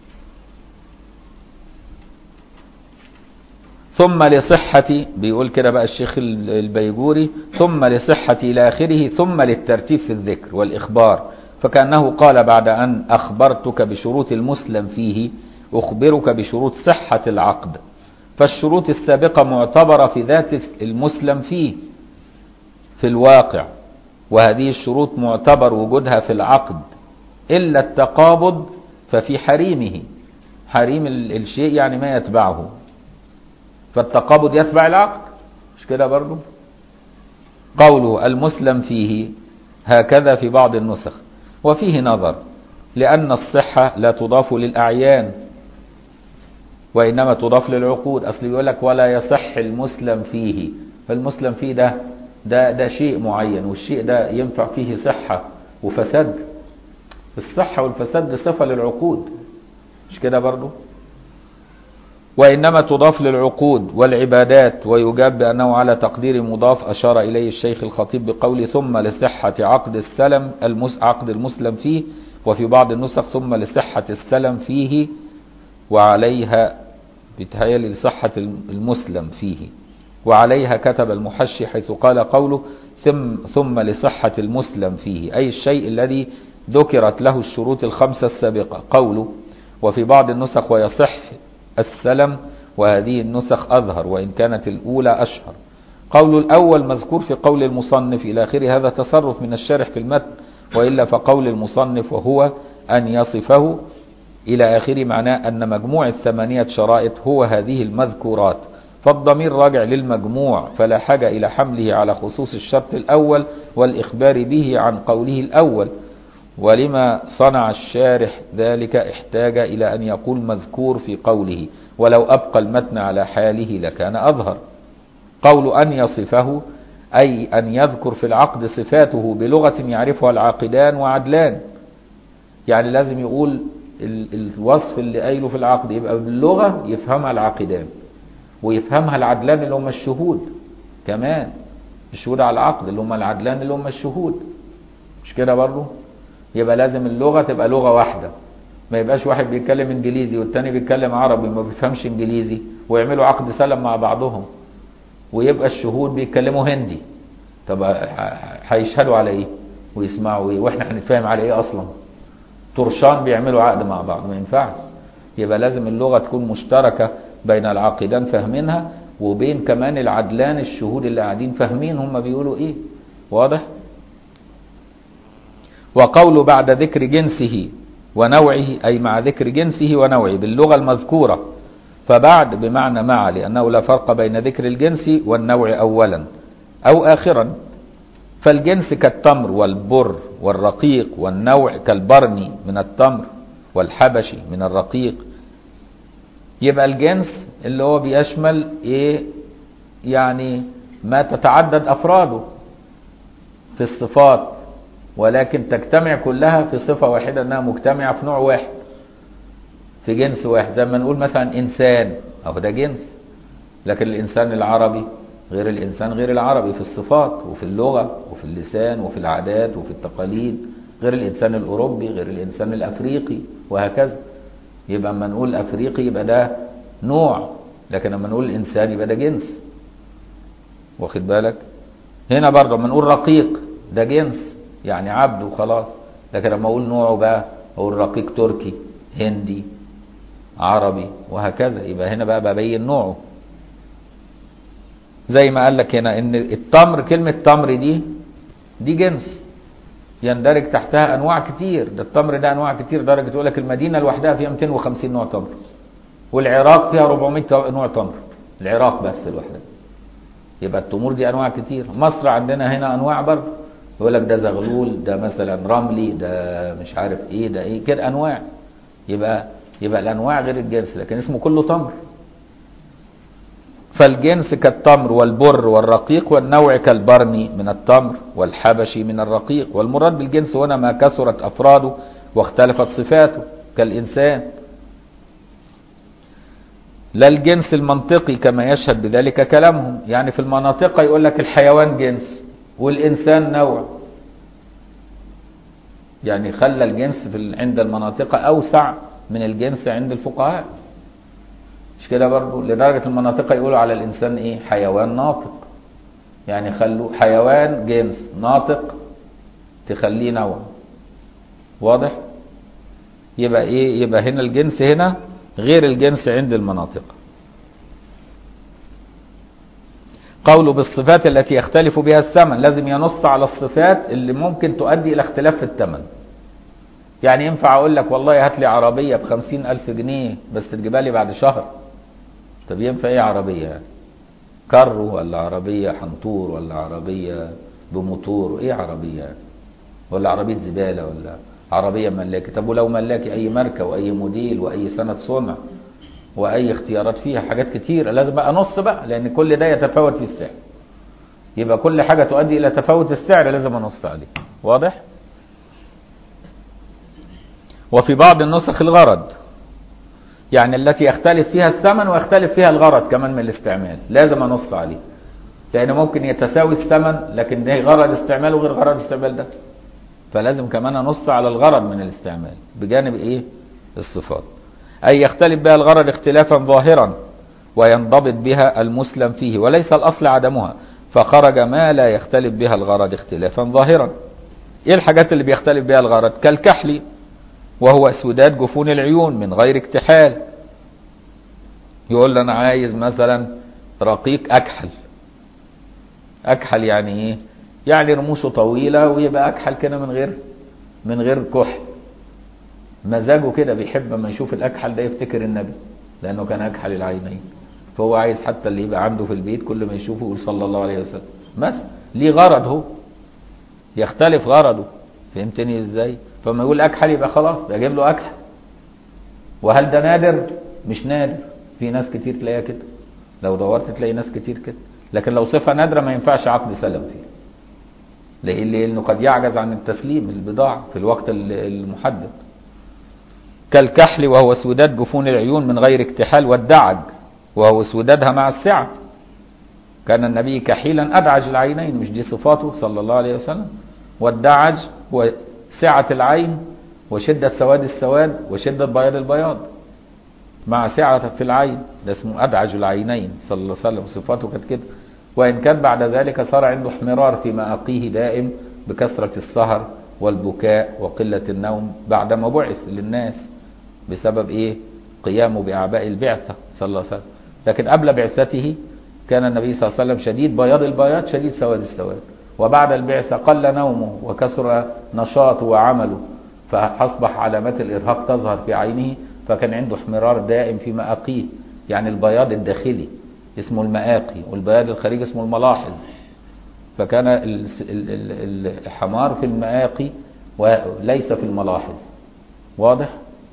ثم لصحة، بيقول كده بقى الشيخ البيجوري، ثم لصحة إلى آخره، ثم للترتيب في الذكر والإخبار، فكأنه قال بعد أن أخبرتك بشروط المسلم فيه أخبرك بشروط صحة العقد. فالشروط السابقة معتبرة في ذات المسلم فيه في الواقع، وهذه الشروط معتبر وجودها في العقد، إلا التقابض ففي حريمه. حريم الشيء يعني ما يتبعه، فالتقابض يتبع العقد، مش كده برضو؟ قوله المسلم فيه هكذا في بعض النسخ، وفيه نظر، لأن الصحة لا تضاف للأعيان وإنما تضاف للعقود. أصل يقول لك ولا يصح المسلم فيه، فالمسلم فيه ده ده ده شيء معين، والشيء ده ينفع فيه صحة وفساد. الصحة والفساد دي صفة للعقود، مش كده برضو؟ وإنما تضاف للعقود والعبادات. ويجاب بأنه على تقدير مضاف أشار إليه الشيخ الخطيب بقول ثم لصحة عقد السلم المس عقد المسلم فيه، وفي بعض النسخ ثم لصحة السلم فيه وعليها، بتهيألي لصحة المسلم فيه وعليها كتب المحشي حيث قال قوله ثم, ثم لصحة المسلم فيه، أي الشيء الذي ذكرت له الشروط الخمسة السابقة. قوله وفي بعض النسخ ويصح السلم، وهذه النسخ أظهر وإن كانت الأولى أشهر. قول الأول مذكور في قول المصنف إلى آخره، هذا تصرف من الشارح في المتن، وإلا فقول المصنف وهو أن يصفه إلى آخره معناه أن مجموع الثمانية شرائط هو هذه المذكورات، فالضمير راجع للمجموع، فلا حاجة إلى حمله على خصوص الشرط الأول والإخبار به عن قوله الأول. ولما صنع الشارح ذلك احتاج إلى أن يقول مذكور في قوله، ولو أبقى المتن على حاله لكان أظهر. قول أن يصفه أي أن يذكر في العقد صفاته بلغة يعرفها العاقدان وعدلان، يعني لازم يقول الوصف اللي قايله في العقد يبقى باللغة يفهمها العاقدان، ويفهمها العدلان اللي هم الشهود كمان، الشهود على العقد اللي هم العدلان اللي هم الشهود، مش كده برضه؟ يبقى لازم اللغة تبقى لغة واحدة، ما يبقاش واحد بيتكلم انجليزي والتاني بيتكلم عربي ما بيفهمش انجليزي ويعملوا عقد سلم مع بعضهم، ويبقى الشهود بيتكلموا هندي، طب هيشهدوا على ايه ويسمعوا ايه واحنا هنتفاهم على ايه اصلا؟ طرشان بيعملوا عقد مع بعض، ما ينفعش. يبقى لازم اللغة تكون مشتركة بين العاقدان فاهمينها، وبين كمان العدلان الشهود اللي قاعدين فاهمين هم بيقولوا ايه. واضح؟ وقوله بعد ذكر جنسه ونوعه، أي مع ذكر جنسه ونوعه باللغة المذكورة، فبعد بمعنى مع، لأنه لا فرق بين ذكر الجنس والنوع أولا أو آخرا. فالجنس كالتمر والبر والرقيق، والنوع كالبرني من التمر والحبشي من الرقيق. يبقى الجنس اللي هو بيشمل ايه؟ يعني ما تتعدد أفراده في الصفات، ولكن تجتمع كلها في صفة واحدة، انها مجتمعة في نوع واحد، في جنس واحد. زي ما نقول مثلا انسان، اهو ده جنس، لكن الانسان العربي غير الانسان غير العربي في الصفات وفي اللغة وفي اللسان وفي العادات وفي التقاليد، غير الانسان الاوروبي غير الانسان الافريقي، وهكذا. يبقى اما نقول افريقي يبقى ده نوع، لكن اما نقول انسان يبقى ده جنس. واخد بالك؟ هنا برضه اما نقول رقيق ده جنس، يعني عبد وخلاص، لكن لما اقول نوعه بقى اقول رقيق تركي، هندي، عربي، وهكذا. يبقى هنا بقى ببين نوعه. زي ما قال لك هنا ان التمر، كلمة تمر دي دي جنس يندرج تحتها انواع كتير. ده التمر ده انواع كتير، درجة يقول لك المدينة لوحدها فيها مئتين وخمسين نوع تمر، والعراق فيها أربعمائة نوع تمر، العراق بس لوحدها. يبقى التمور دي انواع كتير. مصر عندنا هنا انواع برضه، يقول لك ده زغلول، ده مثلا رملي، ده مش عارف ايه، ده ايه كده، انواع. يبقى يبقى الانواع غير الجنس، لكن اسمه كله تمر. فالجنس كالتمر والبر والرقيق، والنوع كالبرني من التمر والحبشي من الرقيق. والمراد بالجنس هنا ما كثرت افراده واختلفت صفاته كالانسان، لا الجنس المنطقي كما يشهد بذلك كلامهم. يعني في المناطق يقول لك الحيوان جنس والإنسان نوع، يعني خلى الجنس في عند المناطق أوسع من الجنس عند الفقهاء، مش كده برضو؟ لدرجة المناطق يقولوا على الإنسان إيه؟ حيوان ناطق، يعني خلوا حيوان جنس، ناطق تخليه نوع. واضح؟ يبقى إيه؟ يبقى هنا الجنس هنا غير الجنس عند المناطق. قوله بالصفات التي يختلف بها الثمن، لازم ينص على الصفات اللي ممكن تؤدي إلى اختلاف في الثمن. يعني ينفع أقول لك والله هات لي عربية بخمسين ألف جنيه بس تجيبها لي بعد شهر. طب ينفع إيه عربية يعني؟ كارو ولا عربية حنطور ولا عربية بموتور؟ إيه عربية يعني؟ ولا عربية زبالة ولا عربية ملاكي؟ طب ولو ملاكي أي ماركة وأي موديل وأي سنة صنع وأي اختيارات فيها، حاجات كتير، لازم بقى نص بقى، لأن كل ده يتفاوت في السعر. يبقى كل حاجة تؤدي إلى تفاوت السعر لازم أنص عليه. واضح؟ وفي بعض النسخ الغرض، يعني التي يختلف فيها الثمن ويختلف فيها الغرض كمان من الاستعمال، لازم أنص عليه، لأن ممكن يتساوي الثمن لكن ده غرض استعمال وغير غرض استعمال ده، فلازم كمان أنص على الغرض من الاستعمال بجانب إيه؟ الصفات. أي يختلف بها الغرض اختلافا ظاهرا وينضبط بها المسلم فيه، وليس الأصل عدمها، فخرج ما لا يختلف بها الغرض اختلافا ظاهرا. إيه الحاجات اللي بيختلف بها الغرض؟ كالكحل، وهو اسوداد جفون العيون من غير اكتحال. يقول لي أنا عايز مثلا رقيق أكحل. أكحل يعني إيه؟ يعني رموشه طويلة ويبقى أكحل كده من غير من غير كحل. مزاجه كده بيحب لما يشوف الأكحل ده يفتكر النبي، لأنه كان أكحل العينين، فهو عايز حتى اللي يبقى عنده في البيت كل ما يشوفه يقول صلى الله عليه وسلم. بس ليه غرض، هو يختلف غرضه. فهمتني ازاي؟ فما يقول أكحل يبقى خلاص ده جايب له أكحل. وهل ده نادر؟ مش نادر، في ناس كتير تلاقيها كده، لو دورت تلاقي ناس كتير كده. لكن لو صفة نادرة ما ينفعش عقد سلم فيها، لأنه قد يعجز عن التسليم البضاعة في الوقت المحدد. كالكحل وهو سوداد جفون العيون من غير اكتحال، والدعج وهو اسودادها مع السعة. كان النبي كحيلا أدعج العينين، مش دي صفاته صلى الله عليه وسلم؟ والدعج هو سعة العين وشدة سواد السواد وشدة بياض البياض مع سعة في العين، ده اسمه أدعج العينين صلى الله عليه وسلم، صفاته كانت كده. وإن كان بعد ذلك صار عنده احمرار في مآقيه دائم بكثرة السهر والبكاء وقلة النوم بعدما بعث للناس بسبب إيه؟ قيامه بأعباء البعثة صلى الله عليه وسلم. لكن قبل بعثته كان النبي صلى الله عليه وسلم شديد بياض البياض شديد سواد السواد، وبعد البعثة قل نومه وكثر نشاطه وعمله، فأصبح علامات الإرهاق تظهر في عينه، فكان عنده احمرار دائم في مآقيه، يعني البياض الداخلي اسمه المآقي والبياض الخارجي اسمه الملاحظ. فكان الحمار في المآقي وليس في الملاحظ. واضح؟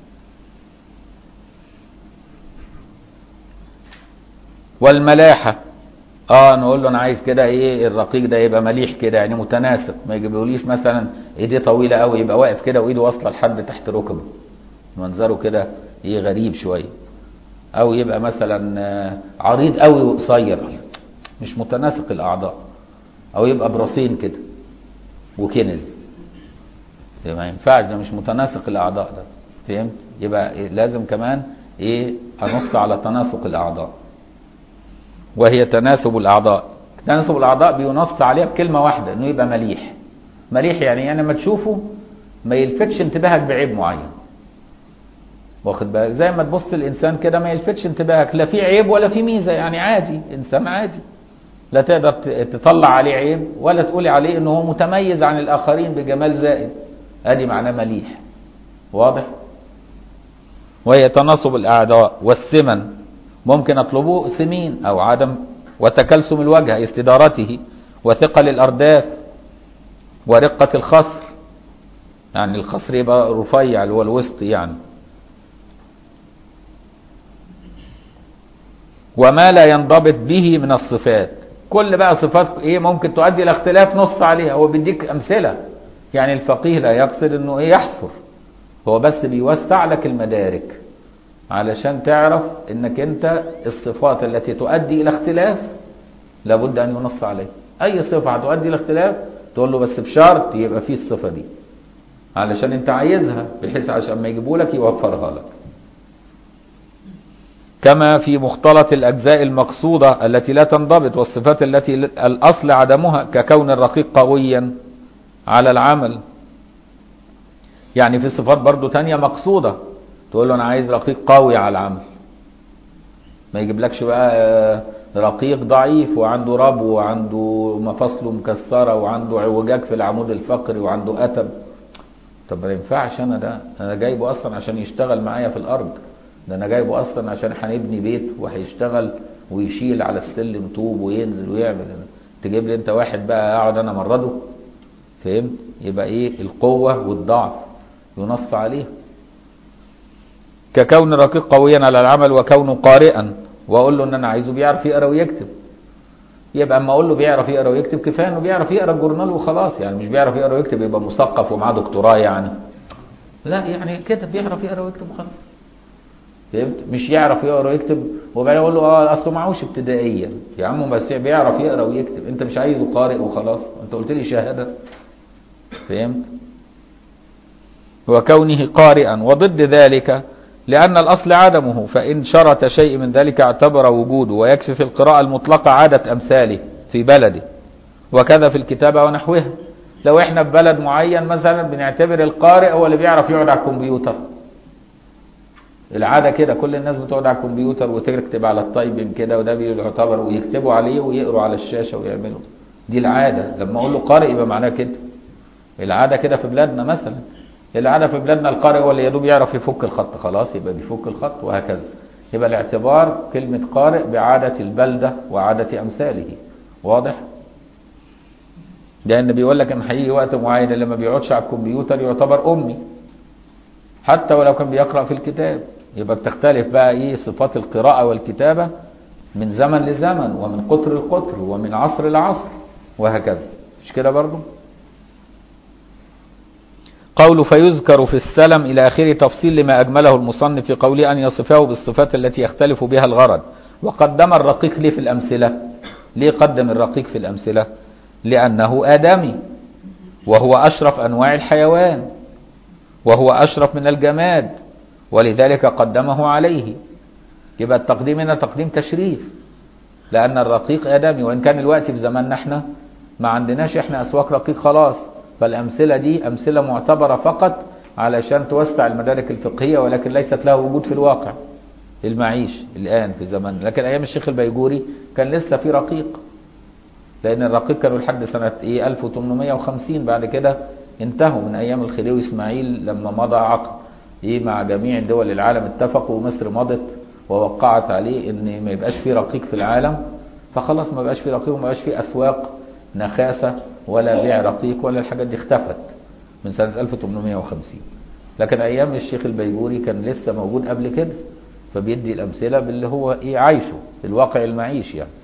والملاحة اه نقول له انا عايز كده ايه الرقيق ده يبقى مليح كده، يعني متناسق، ما يجيبوليش مثلا ايديه طويله قوي يبقى واقف كده وايده واصله لحد تحت ركبه، منظره كده ايه غريب شويه، او يبقى مثلا عريض قوي وقصير مش متناسق الاعضاء، او يبقى براسين كده وكنز، ما ينفعش، ده مش متناسق الاعضاء ده، فهمت؟ يبقى لازم كمان ايه انص على تناسق الاعضاء، وهي تناسب الاعضاء. تناسب الاعضاء بينص عليها بكلمه واحده، انه يبقى مليح. مليح يعني يعني لما تشوفه ما يلفتش انتباهك بعيب معين، واخد بالك؟ زي ما تبص الانسان كده ما يلفتش انتباهك لا في عيب ولا في ميزه، يعني عادي، انسان عادي، لا تقدر تطلع عليه عيب ولا تقولي عليه انه هو متميز عن الاخرين بجمال زائد، ادي معناه مليح. واضح؟ وهي تناسب الاعضاء. والسمن ممكن اطلبوه سمين او عدم، وتكلسم الوجه استدارته، وثقل الارداف، ورقة الخصر، يعني الخصر يبقى رفيع اللي هو الوسط يعني. وما لا ينضبط به من الصفات، كل بقى صفات ايه ممكن تؤدي الى اختلاف نص عليها، هو بيديك امثله، يعني الفقيه لا يقصد انه ايه يحصر، هو بس بيوسع لك المدارك علشان تعرف انك انت الصفات التي تؤدي الى اختلاف لابد ان ينص عليها. اي صفه هتؤدي الى اختلاف تقول له بس بشرط يبقى فيه الصفه دي علشان انت عايزها، بحيث عشان ما يجيبوا لك يوفرها لك. كما في مختلط الأجزاء المقصودة التي لا تنضبط، والصفات التي الأصل عدمها، ككون الرقيق قويا على العمل. يعني في صفات برضو تانية مقصودة، تقول له أنا عايز رقيق قوي على العمل، ما يجيب لكش بقى رقيق ضعيف وعنده ربو وعنده مفاصله مكسرة وعنده عوجاج في العمود الفقري وعنده أتب. طب ما ينفعش، أنا ده أنا جايبه أصلا عشان يشتغل معايا في الأرض، ده انا جايبه اصلا عشان هنبني بيت وهيشتغل ويشيل على السلم طوب وينزل ويعمل، تجيب لي انت واحد بقى اقعد انا مرده؟ فهمت؟ يبقى ايه القوه والضعف ينص عليه. ككون الرقيق قويا على العمل، وكونه قارئا، واقول له ان انا عايزه بيعرف يقرا ويكتب، يبقى اما اقول له بيعرف يقرا ويكتب كفايه انه بيعرف يقرا الجورنال وخلاص، يعني مش بيعرف يقرا ويكتب يبقى مثقف ومعاه دكتوراه يعني، لا يعني كده بيعرف يقرا ويكتب وخلاص. فهمت؟ مش يعرف يقرا ويكتب وبعدين اقول له اه اصله معهوش ابتدائيه، يا عم بس بيعرف يقرا ويكتب، انت مش عايزه قارئ وخلاص، انت قلت لي شهاده. فهمت؟ وكونه قارئا، وضد ذلك لان الاصل عدمه، فان شرط شيء من ذلك اعتبر وجوده، ويكفي في القراءه المطلقه عاده امثاله في بلده، وكذا في الكتابه ونحوها. لو احنا في بلد معين مثلا بنعتبر القارئ هو اللي بيعرف يقعد على الكمبيوتر، العاده كده كل الناس بتقعد على الكمبيوتر وتكتب على التايبنج كده، وده بيعتبر ويكتبوا عليه ويقروا على الشاشه ويعملوا، دي العاده. لما اقول له قارئ يبقى معناه كده، العاده كده في بلادنا مثلا، العاده في بلادنا القارئ هو اللي يا دوب يعرف يفك الخط، خلاص يبقى بيفك الخط وهكذا. يبقى الاعتبار كلمه قارئ بعاده البلده وعاده امثاله. واضح؟ لان بيقول لك ان هيجي وقت معين اللي ما بيقعدش على الكمبيوتر يعتبر امي، حتى ولو كان بيقرأ في الكتاب. يبقى بتختلف بقى ايه صفات القراءة والكتابة من زمن لزمن، ومن قطر لقطر، ومن عصر لعصر، وهكذا. مش كده برضو؟ قوله فيذكر في السلم إلى آخره تفصيل لما أجمله المصنف في قوله أن يصفه بالصفات التي يختلف بها الغرض، وقدم الرقيق ليه في الأمثلة؟ ليه قدم الرقيق في الأمثلة؟ لأنه آدمي، وهو أشرف أنواع الحيوان، وهو أشرف من الجماد، ولذلك قدمه عليه. يبقى التقديم هنا تقديم تشريف، لأن الرقيق آدمي. وإن كان الوقت في زماننا احنا ما عندناش احنا أسواق رقيق خلاص، فالأمثلة دي أمثلة معتبرة فقط علشان توسع المدارك الفقهية، ولكن ليست لها وجود في الواقع المعيش الآن في زماننا. لكن أيام الشيخ البيجوري كان لسه في رقيق، لأن الرقيق كانوا لحد سنة إيه ألف وثمانمائة وخمسين، بعد كده انتهوا من أيام الخديوي إسماعيل لما مضى عقد إيه مع جميع دول العالم، اتفقوا ومصر مضت ووقعت عليه إن ما يبقاش في رقيق في العالم، فخلاص ما بقاش في رقيق وما بقاش في أسواق نخاسة ولا بيع رقيق ولا الحاجات دي، اختفت من سنة ألف وثمانمائة وخمسين. لكن أيام الشيخ البيجوري كان لسه موجود قبل كده، فبيدي الأمثلة باللي هو إيه عايشه في الواقع المعيش يعني.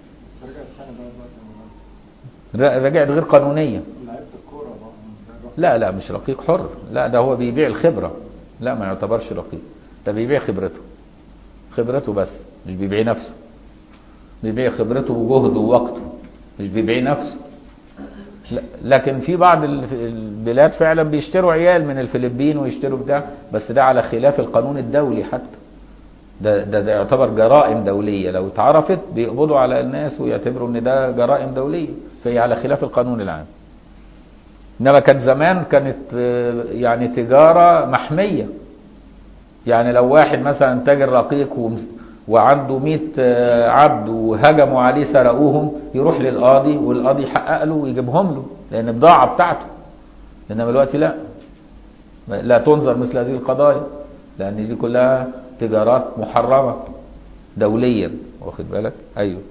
رجعت غير قانونية. لا لا مش رقيق حر، لا ده هو بيبيع الخبرة، لا ما يعتبرش رقيق، ده بيبيع خبرته، خبرته بس، مش بيبيع نفسه. بيبيع خبرته وجهده ووقته، مش بيبيع نفسه. لكن في بعض البلاد فعلا بيشتروا عيال من الفلبين ويشتروا بتاع، بس ده على خلاف القانون الدولي حتى. ده, ده, ده يعتبر جرائم دولية، لو اتعرفت بيقبضوا على الناس ويعتبروا ان ده جرائم دولية، فهي على خلاف القانون العام. انما كان زمان كانت يعني تجارة محمية، يعني لو واحد مثلا تاجر رقيق وعنده مئة عبد وهجموا عليه سرقوهم، يروح للقاضي والقاضي يحقق له ويجيبهم له، لان بضاعة بتاعته. انما دلوقتي لا لا تنظر مثل هذه القضايا، لان دي كلها تجارات محرمة دوليا، واخد بالك؟ ايوه.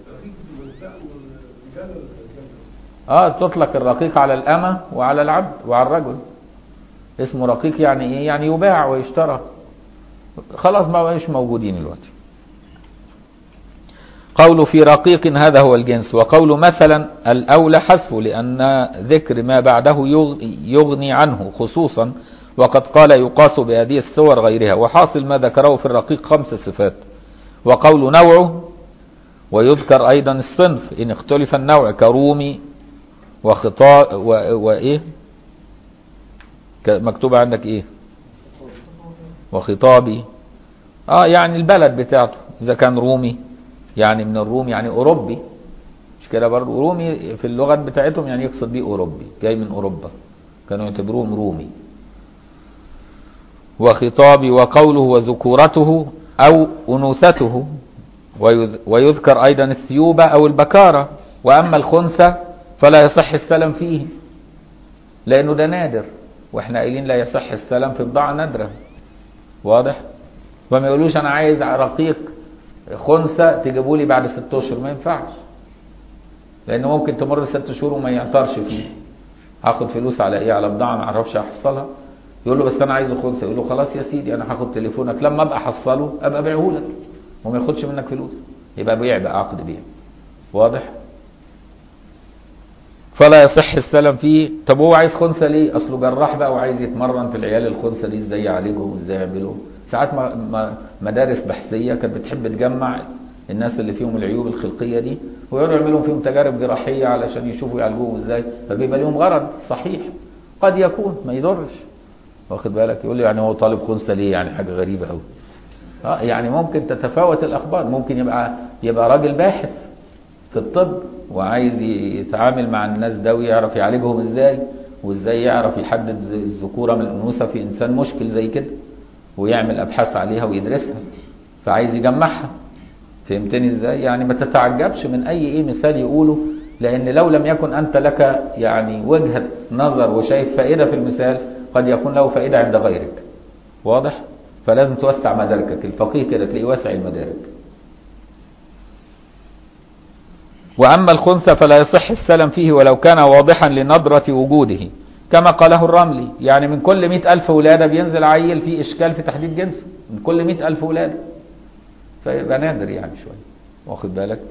اه تطلق الرقيق على الأمة وعلى العبد وعلى الرجل. اسمه رقيق يعني ايه؟ يعني يباع ويشترى، خلاص ما بقاش موجودين دلوقتي. قول في رقيق هذا هو الجنس، وقول مثلا الأولى حذفه، لأن ذكر ما بعده يغني عنه خصوصا، وقد قال يقاس بهذه الصور غيرها. وحاصل ما ذكره في الرقيق خمس صفات. وقول نوعه، ويذكر أيضا الصنف إن اختلف النوع، كرومي وخطا وإيه مكتوب عندك إيه وخطابي، آه يعني البلد بتاعته، إذا كان رومي يعني من الروم يعني أوروبي، مش كده برضه؟ رومي في اللغة بتاعتهم يعني يقصد بيه أوروبي، جاي من أوروبا، كانوا يعتبروهم رومي. وخطابي وقوله وذكورته أو أنوثته، ويذكر أيضا الثيوبة أو البكارة. وأما الخنثى فلا يصح السلم فيه، لأنه ده نادر، وإحنا قايلين لا يصح السلم في بضاعة نادرة، واضح؟ فما يقولوش أنا عايز رقيق خنثى تجيبوا لي بعد ست أشهر، ما ينفعش، لأنه ممكن تمر ست شهور وما يعترش فيه. هاخد فلوس على إيه؟ على بضاعة ما أعرفش أحصلها. يقول له بس أنا عايزه خنثى، يقول له خلاص يا سيدي أنا هاخد تليفونك لما أبقى أحصله أبقى أبيعه لك، وما ياخدش منك فلوس، يبقى بيع بقى، عقد بيع، واضح؟ فلا يصح السلم فيه. طب هو عايز خنثى ليه؟ أصله جراح بقى وعايز يتمرن في العيال الخنثى دي ازاي يعالجهم وازاي يعملهم. ساعات مدارس بحثية كانت بتحب تجمع الناس اللي فيهم العيوب الخلقية دي ويقعدوا يعملوا فيهم تجارب جراحية علشان يشوفوا يعالجوهم ازاي، فبيبقى لهم غرض صحيح قد يكون ما يضرش، واخد بالك؟ يقول لي يعني هو طالب خنثى ليه؟ يعني حاجة غريبة قوي. اه يعني ممكن تتفاوت الأخبار، ممكن يبقى يبقى راجل باحث في الطب وعايز يتعامل مع الناس ده ويعرف يعالجهم ازاي، وازاي يعرف يحدد الذكورة من الأنوثة في إنسان مشكل زي كده، ويعمل أبحاث عليها ويدرسها، فعايز يجمعها. فهمتني ازاي؟ يعني ما تتعجبش من أي ايه مثال يقوله، لأن لو لم يكن أنت لك يعني وجهة نظر وشايف فائدة في المثال، قد يكون له فائدة عند غيرك، واضح؟ فلازم توسع مداركك. الفقيه كده تلاقيه واسع المدارك. وأما الخنثى فلا يصح السلم فيه ولو كان واضحا لنظرة وجوده، كما قاله الرملي. يعني من كل مئة ألف ولادة بينزل عيل فيه إشكال في تحديد جنسه، من كل مئة ألف ولادة، فيبقى نادر يعني شوية، واخد بالك؟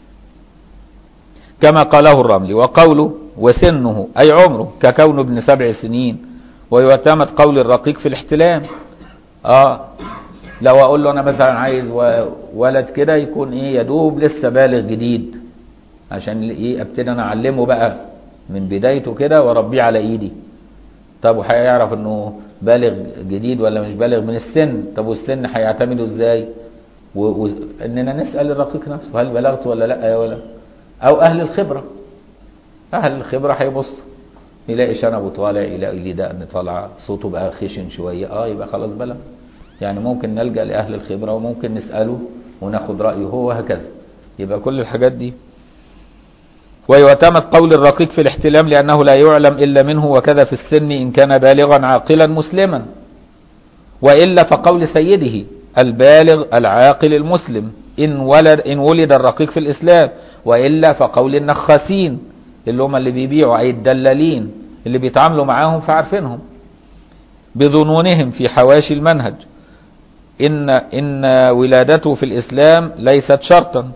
كما قاله الرملي. وقوله وسنه أي عمره، ككون ابن سبع سنين. ويعتمد قول الرقيق في الاحتلام، آه لو اقول له انا مثلا عايز ولد كده يكون ايه يدوب لسه بالغ جديد، عشان ايه ابتدي انا اعلمه بقى من بدايته كده واربيه على ايدي. طب وهيعرف انه بالغ جديد ولا مش بالغ من السن؟ طب والسن هيعتمدوا ازاي؟ واننا نسال الرقيق نفسه هل بلغت ولا لا يا ولد، او اهل الخبره. اهل الخبره هيبص يلاقي شنبه طالع، يلاقي ليه دقن طالع، صوته بقى خشن شويه، اه يبقى خلاص بلغ. يعني ممكن نلجا لاهل الخبره وممكن نساله وناخد رايه هو وهكذا. يبقى كل الحاجات دي. ويعتمد قول الرقيق في الاحتلام لأنه لا يعلم إلا منه، وكذا في السن إن كان بالغا عاقلا مسلما، وإلا فقول سيده البالغ العاقل المسلم إن ولد إن ولد الرقيق في الإسلام، وإلا فقول النخاسين اللي هم اللي بيبيعوا أي الدلالين اللي بيتعاملوا معاهم فعارفينهم بظنونهم في حواشي المنهج إن إن ولادته في الإسلام ليست شرطا،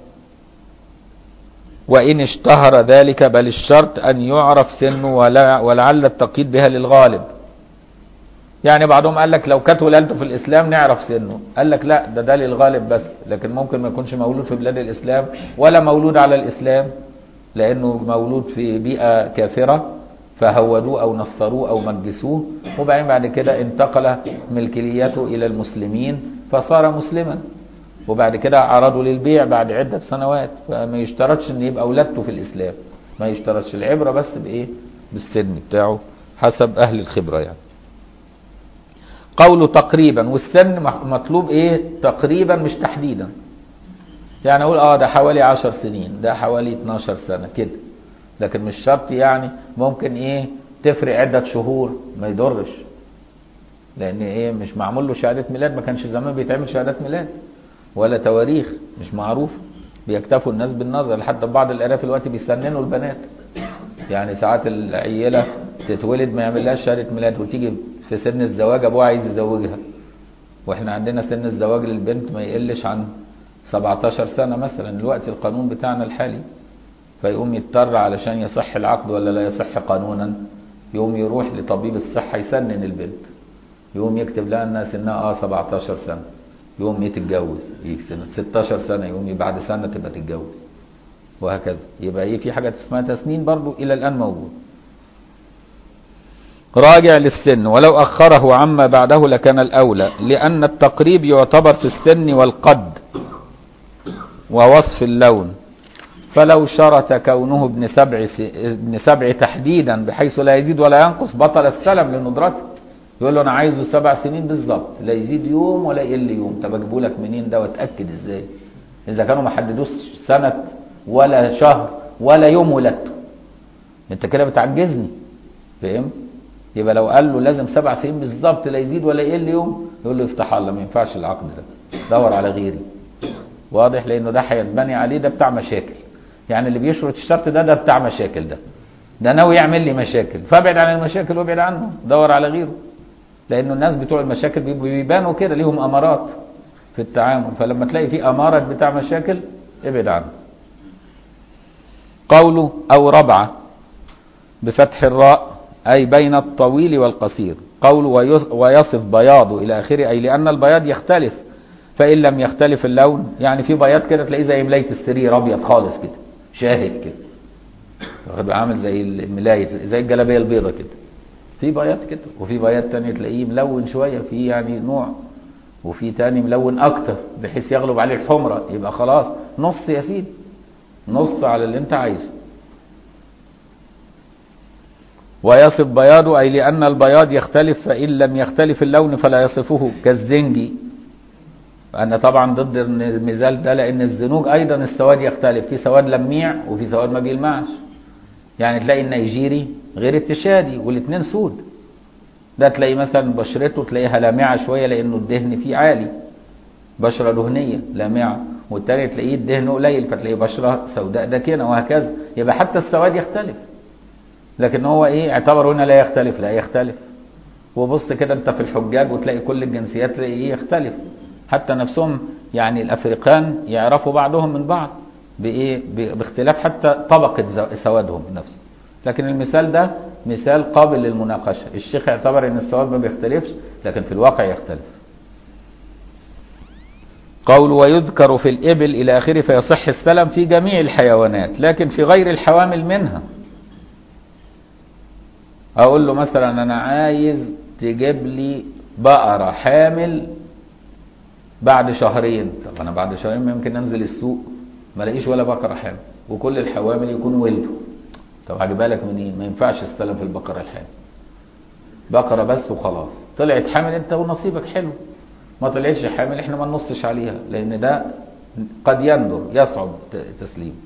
وإن اشتهر ذلك بل الشرط أن يعرف سنه ولعل التقييد بها للغالب. يعني بعضهم قال لك لو كانت ولادته في الإسلام نعرف سنه، قال لك لا ده ده للغالب بس، لكن ممكن ما يكونش مولود في بلاد الإسلام ولا مولود على الإسلام، لأنه مولود في بيئة كافرة فهودوه أو نصروه أو مجسوه، وبعدين بعد كده انتقل ملكيته إلى المسلمين فصار مسلما، وبعد كده عرضوا للبيع بعد عدة سنوات. فما يشترطش ان يبقى ولادته في الاسلام، ما يشترطش، العبرة بس بايه؟ بالسن بتاعه حسب اهل الخبرة. يعني قوله تقريبا، والسن مطلوب ايه؟ تقريبا مش تحديدا. يعني اقول اه ده حوالي عشر سنين، ده حوالي اتناشر سنة كده، لكن مش شرط. يعني ممكن ايه تفرق عدة شهور ما يضرش، لان ايه مش معمول له شهادة ميلاد، ما كانش زمان بيتعمل شهادات ميلاد ولا تواريخ، مش معروف، بيكتفوا الناس بالنظر. لحتى بعض الارياف دلوقتي بيسننوا البنات، يعني ساعات العيله تتولد ما يعملهاش شهاده ميلاد وتيجي في سن الزواج ابوها عايز يزوجها، واحنا عندنا سن الزواج للبنت ما يقلش عن سبعتاشر سنه مثلا دلوقتي القانون بتاعنا الحالي. فيقوم يضطر علشان يصح العقد ولا لا يصح قانونا، يقوم يروح لطبيب الصحه يسنن البنت، يقوم يكتب لها انها سنها اه سبعتاشر سنه، يوم يتجوز سنة ستاشر سنة، يوم بعد سنة تبقى تتجوز، وهكذا. يبقى ايه في حاجة اسمها تسنين برضو الى الان موجود. راجع للسن، ولو اخره عما بعده لكان الاولى، لان التقريب يعتبر في السن والقد ووصف اللون. فلو شرط كونه ابن سبع ابن سبع تحديدا بحيث لا يزيد ولا ينقص بطل السلم لندرته. يقول له انا عايزه سبع سنين بالظبط، لا يزيد يوم ولا يقل يوم. طب اجيبه لك منين ده واتاكد ازاي اذا كانوا ما حددوش سنه ولا شهر ولا يوم ولادته؟ انت كده بتعجزني، فاهم؟ يبقى لو قال له لازم سبع سنين بالظبط لا يزيد ولا يقل يوم، يقول له افتح الله ما ينفعش العقد ده، دور على غيري. واضح؟ لانه ده هيتبني عليه، ده بتاع مشاكل. يعني اللي بيشرط الشرط ده ده بتاع مشاكل، ده ده ناوي يعمل لي مشاكل، فابعد عن المشاكل وابعد عنه، دور على غيره. لانه الناس بتوع المشاكل بيبانوا كده، ليهم امارات في التعامل، فلما تلاقي في امارة بتاع مشاكل ابعد عنه. قوله او ربعة بفتح الراء اي بين الطويل والقصير. قوله ويصف بياضه الى اخره، اي لان البياض يختلف، فان لم يختلف اللون، يعني في بياض كده تلاقيه زي ملاية السرير ابيض خالص كده شاهد كده، عامل زي الملاية زي الجلابيه البيضة كده، في بياض كده. وفي بياض تاني تلاقيه ملون شوية، في يعني نوع، وفي تاني ملون اكتر بحيث يغلب عليه الحمرة، يبقى خلاص نص يا سيدي، نص على اللي انت عايزه. ويصف بياضه اي لان البياض يختلف، فان لم يختلف اللون فلا يصفه كالزنجي. انا طبعا ضد المثال ده، لان الزنوج ايضا السواد يختلف، في سواد لميع وفي سواد ما بيلمعش. يعني تلاقي النيجيري غير التشادي والاثنين سود، ده تلاقي مثلا بشرته تلاقيها لامعه شويه لانه الدهن فيه عالي، بشره دهنيه لامعه، والتاني تلاقيه الدهن قليل فتلاقيه بشره سوداء داكنه، وهكذا. يبقى حتى السواد يختلف، لكن هو ايه اعتبر هنا لا يختلف، لا يختلف. وبص كده انت في الحجاج وتلاقي كل الجنسيات تلاقي ايه يختلف، حتى نفسهم يعني الافريقان يعرفوا بعضهم من بعض بايه باختلاف حتى طبقه سوادهم نفسه. لكن المثال ده مثال قابل للمناقشه، الشيخ اعتبر ان السواد ما بيختلفش، لكن في الواقع يختلف. قول ويذكر في الإبل إلى آخره فيصح السلم في جميع الحيوانات لكن في غير الحوامل منها. أقول له مثلا أنا عايز تجيب لي بقرة حامل بعد شهرين، طب أنا بعد شهرين ممكن أنزل السوق ما لاقيش ولا بقرة حامل وكل الحوامل يكون ولدوا، طب هجيبها لك منين؟ ما ينفعش السلم في البقرة الحامل، بقرة بس وخلاص، طلعت حامل أنت ونصيبك حلو، ما طلعتش حامل احنا ما ننصش عليها لأن ده قد يندر يصعب تسليم.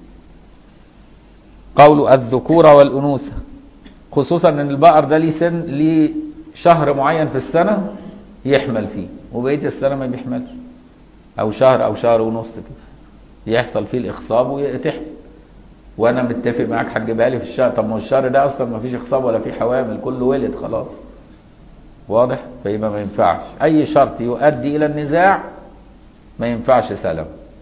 قول الذكورة والأنوثة خصوصا ان البقر ده ليه سن ليه شهر معين في السنة يحمل فيه وبقية السنة ما بيحملش، او شهر او شهر ونص كده يحصل فيه الاخصاب وتحمل، وانا متفق معاك هتجيبها لي في الشهر، طب ما هو الشهر ده اصلا ما فيش اخصاب ولا فيه حوامل كله ولد خلاص، واضح؟ فيبقى ما ينفعش اي شرط يؤدي الى النزاع ما ينفعش سلم.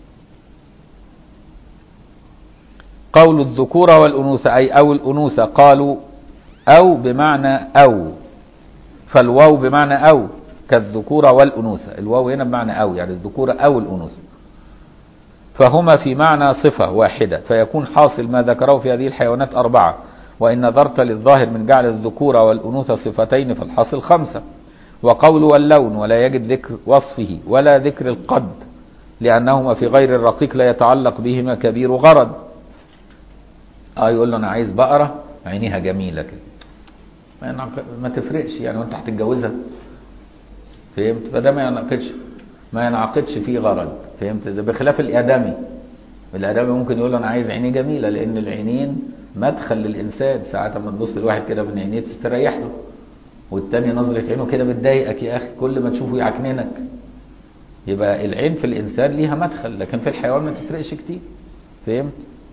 قول الذكورة والأنوثة أي أو الأنوثة قالوا أو بمعنى أو، فالواو بمعنى أو كالذكورة والأنوثة، الواو هنا بمعنى أو يعني الذكورة أو الأنوثة، فهما في معنى صفة واحدة فيكون حاصل ما ذكره في هذه الحيوانات أربعة، وإن نظرت للظاهر من جعل الذكورة والأنوثة صفتين فالحاصل خمسة. وقول واللون ولا يجد ذكر وصفه ولا ذكر القد لأنهما في غير الرقيق لا يتعلق بهما كبير غرض. اه يقول له انا عايز بقرة عينيها جميلة كده ما, ما تفرقش يعني وانت هتتجوزها، فهمت؟ فده ما ينعقدش ما ينعقدش فيه غرض، فهمت؟ ده بخلاف الآدمي، الآدمي ممكن يقول له انا عايز عيني جميلة لان العينين مدخل للإنسان، ساعة ما تبص الواحد كده من عينيه تستريح له، والتاني نظرة عينه كده بتضايقك يا اخي كل ما تشوفه يعكننك. يبقى العين في الإنسان ليها مدخل لكن في الحيوان ما تفرقش كتير، فهمت؟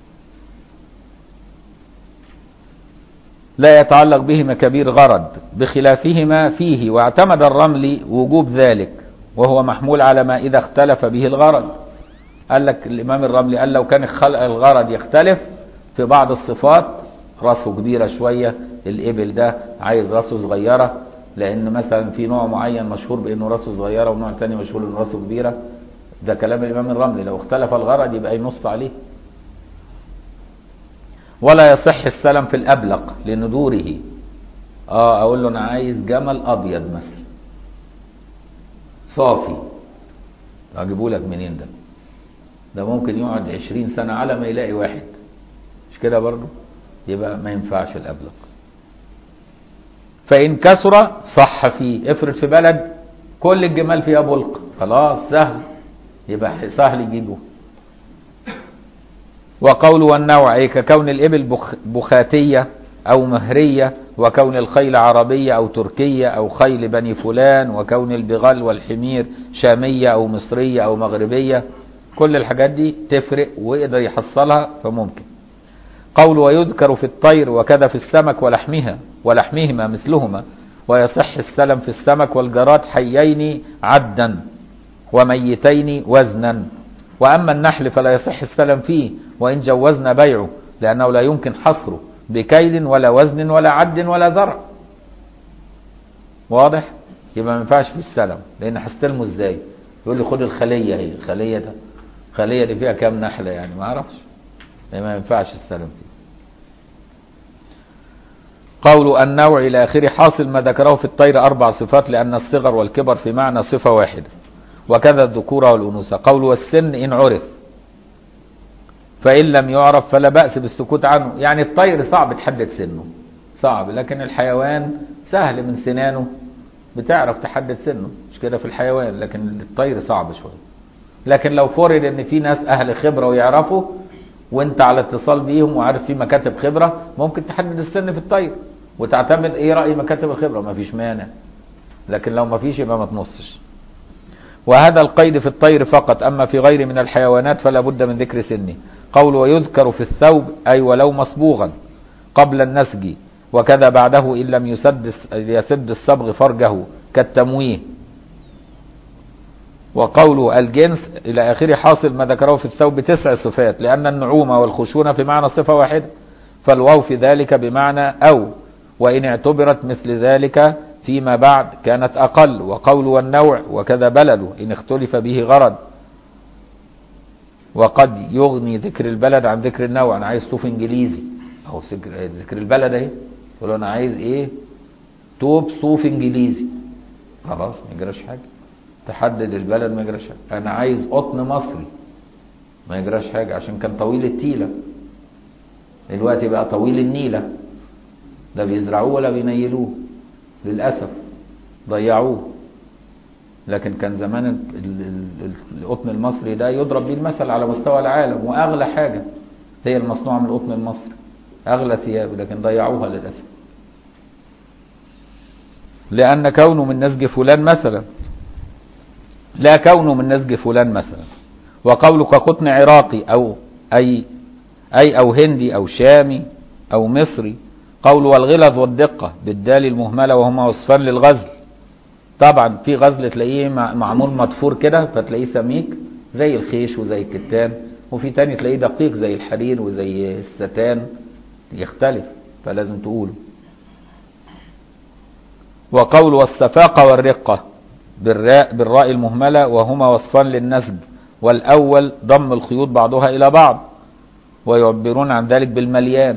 لا يتعلق بهما كبير غرض بخلافهما فيه، واعتمد الرملي وجوب ذلك وهو محمول على ما إذا اختلف به الغرض. قال لك الإمام الرملي قال لو كان الغرض يختلف في بعض الصفات، راسه كبيرة شوية الإبل ده عايز راسه صغيرة لأن مثلا في نوع معين مشهور بأنه راسه صغيرة ونوع تاني مشهور أنه راسه كبيرة، ده كلام الإمام الرملي، لو اختلف الغرض يبقى ينص عليه. ولا يصح السلم في الأبلق لندوره، اه اقول له انا عايز جمل ابيض مثلا صافي، اجيبه لك منين ده؟ ده ممكن يقعد عشرين سنة على ما يلاقي واحد، مش كده برضه؟ يبقى ما ينفعش الأبلق. فإن كثر صح فيه، افرض في بلد كل الجمال فيها بلق خلاص سهل يبقى سهل يجيبه. وقول والنوع أي ككون الإبل بخاتية أو مهرية، وكون الخيل عربية أو تركية أو خيل بني فلان، وكون البغال والحمير شامية أو مصرية أو مغربية، كل الحاجات دي تفرق ويقدر يحصلها فممكن. قول ويذكر في الطير وكذا في السمك ولحمها ولحمهما مثلهما، ويصح السلم في السمك والجراد حيين عدا وميتين وزنا. وأما النحل فلا يصح السلم فيه وإن جوزنا بيعه، لأنه لا يمكن حصره بكيل ولا وزن ولا عد ولا ذرع. واضح؟ يبقى ما ينفعش في السلم، لأن هستلمه ازاي؟ يقول لي خد الخلية، هي الخلية ده الخلية دي فيها كام نحلة يعني ما اعرفش، ما ينفعش السلم فيه. قول النوع إلى آخره حاصل ما ذكره في الطير أربع صفات، لأن الصغر والكبر في معنى صفة واحدة، وكذا الذكورة والأنوثة. قول والسن إن عرف، فإن لم يعرف فلا بأس بالسكوت عنه. يعني الطير صعب تحدد سنه، صعب، لكن الحيوان سهل من سنانه بتعرف تحدد سنه، مش كده في الحيوان، لكن الطير صعب شوية. لكن لو فرض ان في ناس اهل خبرة ويعرفوا وانت على اتصال بيهم وعارف في مكاتب خبرة، ممكن تحدد السن في الطير وتعتمد ايه رأي مكاتب الخبرة، ما فيش مانع. لكن لو ما فيش يبقى ما تنصش. وهذا القيد في الطير فقط، اما في غير من الحيوانات فلا بد من ذكر سنه. قول ويذكر في الثوب أي ولو مصبوغا قبل النسج، وكذا بعده إن لم يسد يسد الصبغ فرجه كالتمويه. وقول الجنس إلى آخره حاصل ما ذكره في الثوب بتسع صفات، لأن النعومة والخشونة في معنى صفة واحدة، فالواو في ذلك بمعنى أو، وإن اعتبرت مثل ذلك فيما بعد كانت أقل. وقول والنوع وكذا بلد إن اختلف به غرض، وقد يغني ذكر البلد عن ذكر النوع. انا عايز صوف انجليزي او ذكر البلد اهي، تقول له انا عايز ايه؟ توب صوف انجليزي، خلاص ما يجراش حاجه. تحدد البلد ما يجراش حاجه. انا عايز قطن مصري، ما يجراش حاجه، عشان كان طويل التيله، دلوقتي بقى طويل النيله، لا بيزرعوه ولا بينيلوه للاسف، ضيعوه. لكن كان زمان القطن المصري ده يضرب به المثل على مستوى العالم، واغلى حاجه هي المصنوعه من القطن المصري، اغلى ثياب، لكن ضيعوها للاسف. لان كونه من نسج فلان مثلا، لا كونه من نسج فلان مثلا. وقولك قطن عراقي او اي اي او هندي او شامي او مصري. قول والغلظ والدقه بالدال المهمله وهما وصفان للغزل. طبعا في غزل تلاقيه معمول مضفور كده فتلاقيه سميك زي الخيش وزي الكتان، وفي تاني تلاقيه دقيق زي الحرير وزي الستان، يختلف، فلازم تقوله. وقول والسفاقة والرقة بالراء بالراء المهملة وهما وصفان للنسج، والأول ضم الخيوط بعضها إلى بعض، ويعبرون عن ذلك بالمليان.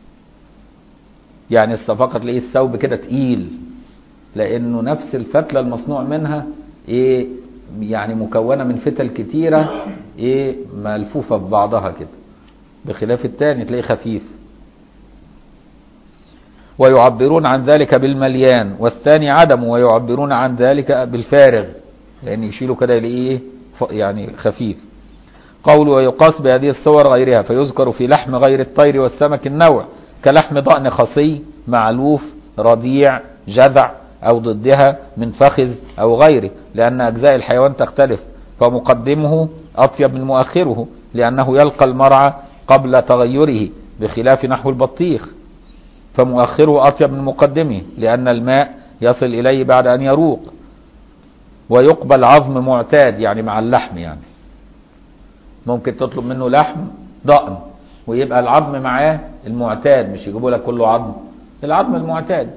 يعني الصفاقة تلاقيه الثوب كده تقيل، لأنه نفس الفتلة المصنوع منها إيه يعني مكونة من فتل كتيرة إيه ملفوفة في بعضها كده، بخلاف التاني تلاقيه خفيف. ويعبرون عن ذلك بالمليان، والثاني عدم ويعبرون عن ذلك بالفارغ، لأن يشيلوا كده يلاقيه يعني خفيف. قول ويقاس بهذه الصور غيرها، فيذكر في لحم غير الطير والسمك النوع، كلحم ضأن خصي معلوف رضيع جذع أو ضدها من فخذ أو غيره، لأن أجزاء الحيوان تختلف، فمقدمه أطيب من مؤخره، لأنه يلقى المرعى قبل تغيره، بخلاف نحو البطيخ، فمؤخره أطيب من مقدمه، لأن الماء يصل إليه بعد أن يروق. ويقبل عظم معتاد يعني مع اللحم، يعني ممكن تطلب منه لحم ضأن ويبقى العظم معاه المعتاد، مش يجيبوا لك كله عظم، العظم المعتاد.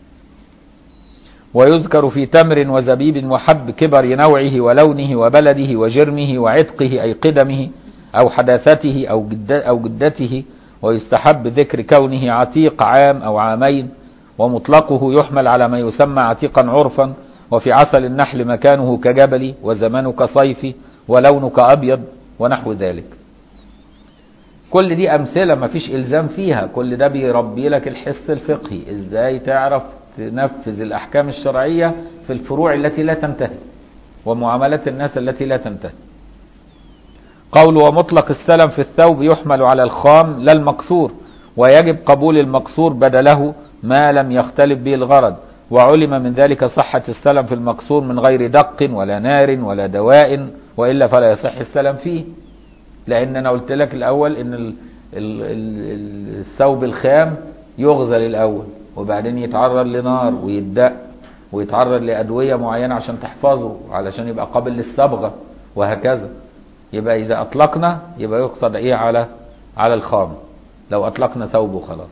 ويذكر في تمر وزبيب وحب كبر نوعه ولونه وبلده وجرمه وعتقه أي قدمه أو حداثته أو أو جدته. ويستحب ذكر كونه عتيق عام أو عامين، ومطلقه يحمل على ما يسمى عتيقا عرفا. وفي عسل النحل مكانه كجبل، وزمانه كصيف، ولونه كأبيض، ونحو ذلك. كل دي أمثلة ما فيش إلزام فيها، كل ده بيربي لك الحس الفقهي، إزاي تعرف تنفذ الأحكام الشرعية في الفروع التي لا تنتهي، ومعاملات الناس التي لا تنتهي. قول ومطلق السلم في الثوب يحمل على الخام لا المقصور، ويجب قبول المقصور بدله ما لم يختلف به الغرض. وعلم من ذلك صحة السلم في المقصور من غير دق ولا نار ولا دواء، وإلا فلا يصح السلم فيه. لأن أنا قلت لك الأول إن ال ال ال الثوب الخام يغزل الأول، وبعدين يتعرض لنار ويدق ويتعرض لأدوية معينة عشان تحفظه، علشان يبقى قابل للصبغة، وهكذا. يبقى إذا أطلقنا يبقى يقصد إيه على على الخام، لو أطلقنا ثوبه خلاص.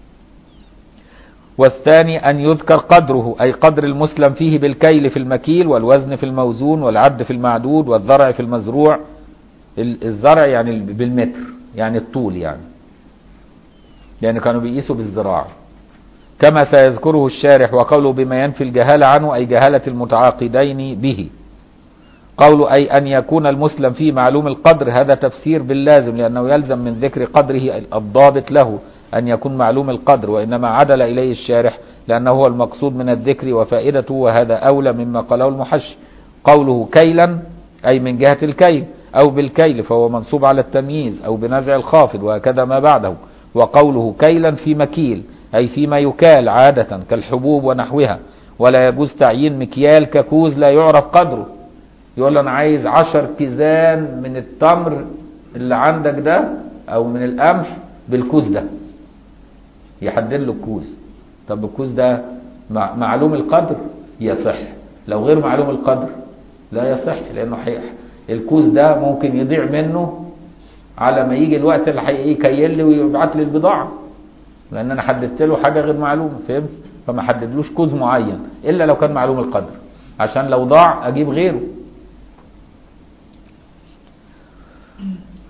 والثاني أن يذكر قدره، أي قدر المسلم فيه بالكيل في المكيل، والوزن في الموزون، والعد في المعدود، والذرع في المزروع. الزرع يعني بالمتر، يعني الطول، يعني يعني كانوا بيقيسوا بالذراع، كما سيذكره الشارح. وقوله بما ينفي الجهالة عنه أي جهالة المتعاقدين به. قوله أي أن يكون المسلم فيه معلوم القدر، هذا تفسير باللازم، لأنه يلزم من ذكر قدره الضابط له أن يكون معلوم القدر، وإنما عدل إليه الشارح لأنه هو المقصود من الذكر وفائدته، وهذا أولى مما قاله المحشي. قوله كيلا أي من جهة الكيل أو بالكيل، فهو منصوب على التمييز أو بنزع الخافض، وهكذا ما بعده. وقوله كيلا في مكيل أي فيما يكال عادة كالحبوب ونحوها، ولا يجوز تعيين مكيال ككوز لا يعرف قدره. يقول له أنا عايز عشر كيزان من التمر اللي عندك ده أو من القمح بالكوز ده، يحدد له الكوز. طب الكوز ده معلوم القدر يصح، لو غير معلوم القدر لا يصح، لأنه الكوز ده ممكن يضيع منه على ما يجي الوقت اللي هيكيل لي ويبعت لي البضاعة، لأن أنا حددت له حاجة غير معلومة، فهمت؟ فما حددلوش كوز معين إلا لو كان معلوم القدر، عشان لو ضاع أجيب غيره.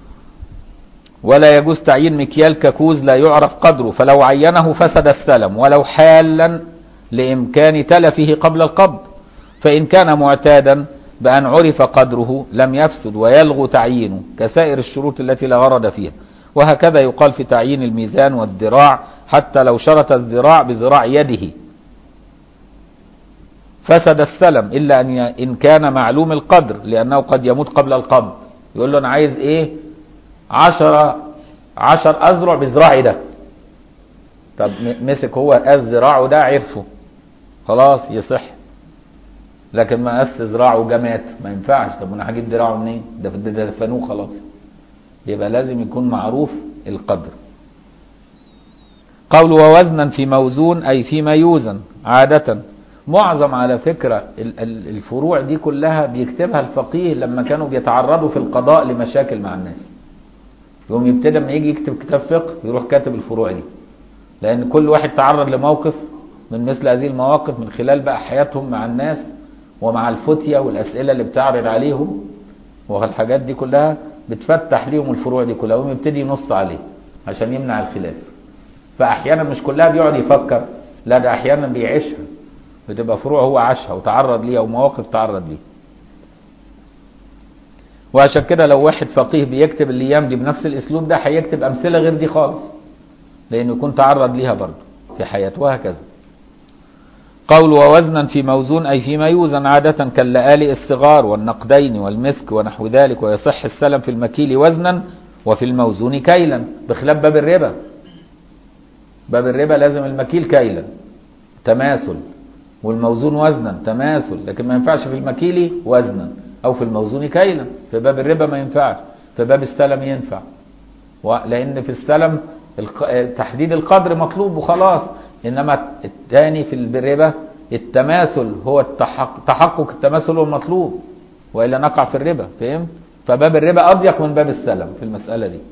ولا يجوز تعيين مكيال ككوز لا يعرف قدره، فلو عينه فسد السلم ولو حالا لإمكان تلفه قبل القبض، فإن كان معتادا بأن عرف قدره لم يفسد ويلغو تعيينه كسائر الشروط التي لا غرض فيها. وهكذا يقال في تعيين الميزان والذراع، حتى لو شرط الذراع بذراع يده فسد السلم إلا أن إن كان معلوم القدر، لأنه قد يموت قبل القبض. يقول له أنا عايز إيه؟ عشر عشر أذرع بذراعي ده. طب مسك هو قاس ذراعه ده عرفه خلاص يصح، لكن ما قاس ذراعه جمات ما ينفعش. طب انا هجيب ذراعه منين؟ ده ده دفنوه خلاص. يبقى لازم يكون معروف القدر. قول ووزنا في موزون أي فيما يوزن. عادة معظم على فكرة الفروع دي كلها بيكتبها الفقيه لما كانوا بيتعرضوا في القضاء لمشاكل مع الناس، يقوم يبتدى لما يجي يكتب كتاب فقه يروح كاتب الفروع دي، لأن كل واحد تعرض لموقف من مثل هذه المواقف من خلال بقى حياتهم مع الناس ومع الفتية والأسئلة اللي بتعرض عليهم، والحاجات دي كلها بتفتح ليهم الفروع دي كلها، ويبتدي ينص عليه عشان يمنع الخلاف. فأحيانا مش كلها بيقعد يفكر، لا ده أحيانا بيعيشها، بتبقى فروع هو عاشها وتعرض ليها ومواقف تعرض ليها. وعشان كده لو واحد فقيه بيكتب الأيام دي بنفس الأسلوب ده هيكتب أمثلة غير دي خالص، لأنه يكون تعرض ليها برضه في حياته وهكذا. قول ووزنا في موزون أي فيما يوزن عادة كاللآلئ الصغار والنقدين والمسك ونحو ذلك، ويصح السلم في المكيل وزنا وفي الموزون كيلا، بخلاف باب الربا. باب الربا لازم المكيل كيلا تماثل والموزون وزنا تماثل، لكن ما ينفعش في المكيل وزنا أو في الموزون كيلا. في باب الربا ما ينفعش، في باب السلم ينفع، لأن في السلم تحديد القدر مطلوب وخلاص، إنما الثاني في الربا التماثل هو التحقق، تحقق التماثل هو المطلوب، وإلا نقع في الربا. فهم؟ فباب الربا أضيق من باب السلم في المسألة دي.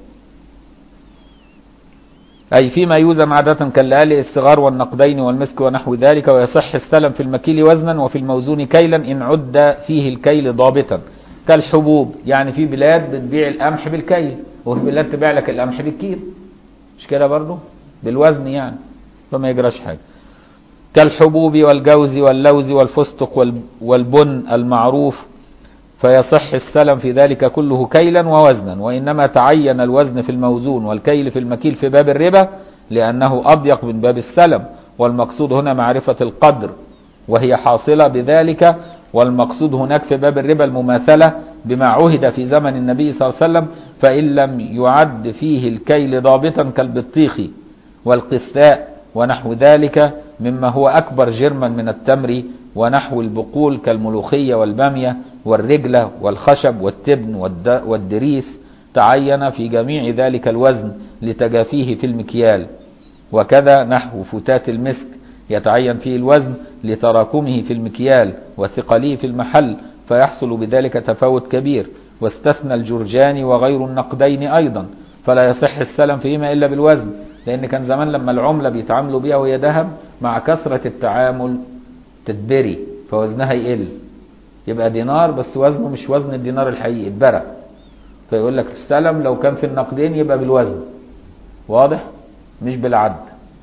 أي فيما يوزن عادة كاللآلئ الصغار والنقدين والمسك ونحو ذلك، ويصح السلم في المكيل وزنا وفي الموزون كيلا إن عد فيه الكيل ضابطا، كالحبوب. يعني في بلاد بتبيع القمح بالكيل، وفي بلاد تبيع لك القمح بالكيل، مش كده برضه؟ بالوزن يعني، فما يجراش حاجة. كالحبوب والجوز واللوز والفستق والبن المعروف، فيصح السلم في ذلك كله كيلا ووزنا، وإنما تعين الوزن في الموزون والكيل في المكيل في باب الربا لأنه أضيق من باب السلم، والمقصود هنا معرفة القدر وهي حاصلة بذلك، والمقصود هناك في باب الربا المماثلة بما عهد في زمن النبي صلى الله عليه وسلم، فإن لم يعد فيه الكيل ضابطا كالبطيخ والقثاء ونحو ذلك مما هو أكبر جرما من التمر، ونحو البقول كالملوخية والبامية والرجلة والخشب والتبن والدريس، تعين في جميع ذلك الوزن لتجافيه في المكيال. وكذا نحو فتات المسك يتعين فيه الوزن لتراكمه في المكيال وثقله في المحل، فيحصل بذلك تفاوت كبير. واستثنى الجرجاني وغير النقدين أيضا، فلا يصح السلم فيهما إلا بالوزن، لأن كان زمان لما العملة بيتعاملوا بيها وهي ذهب مع كثرة التعامل تتبري فوزنها يقل، يبقى دينار بس وزنه مش وزن الدينار الحقيقي، اتبرى. فيقول لك السلم لو كان في النقدين يبقى بالوزن، واضح؟ مش بالعد.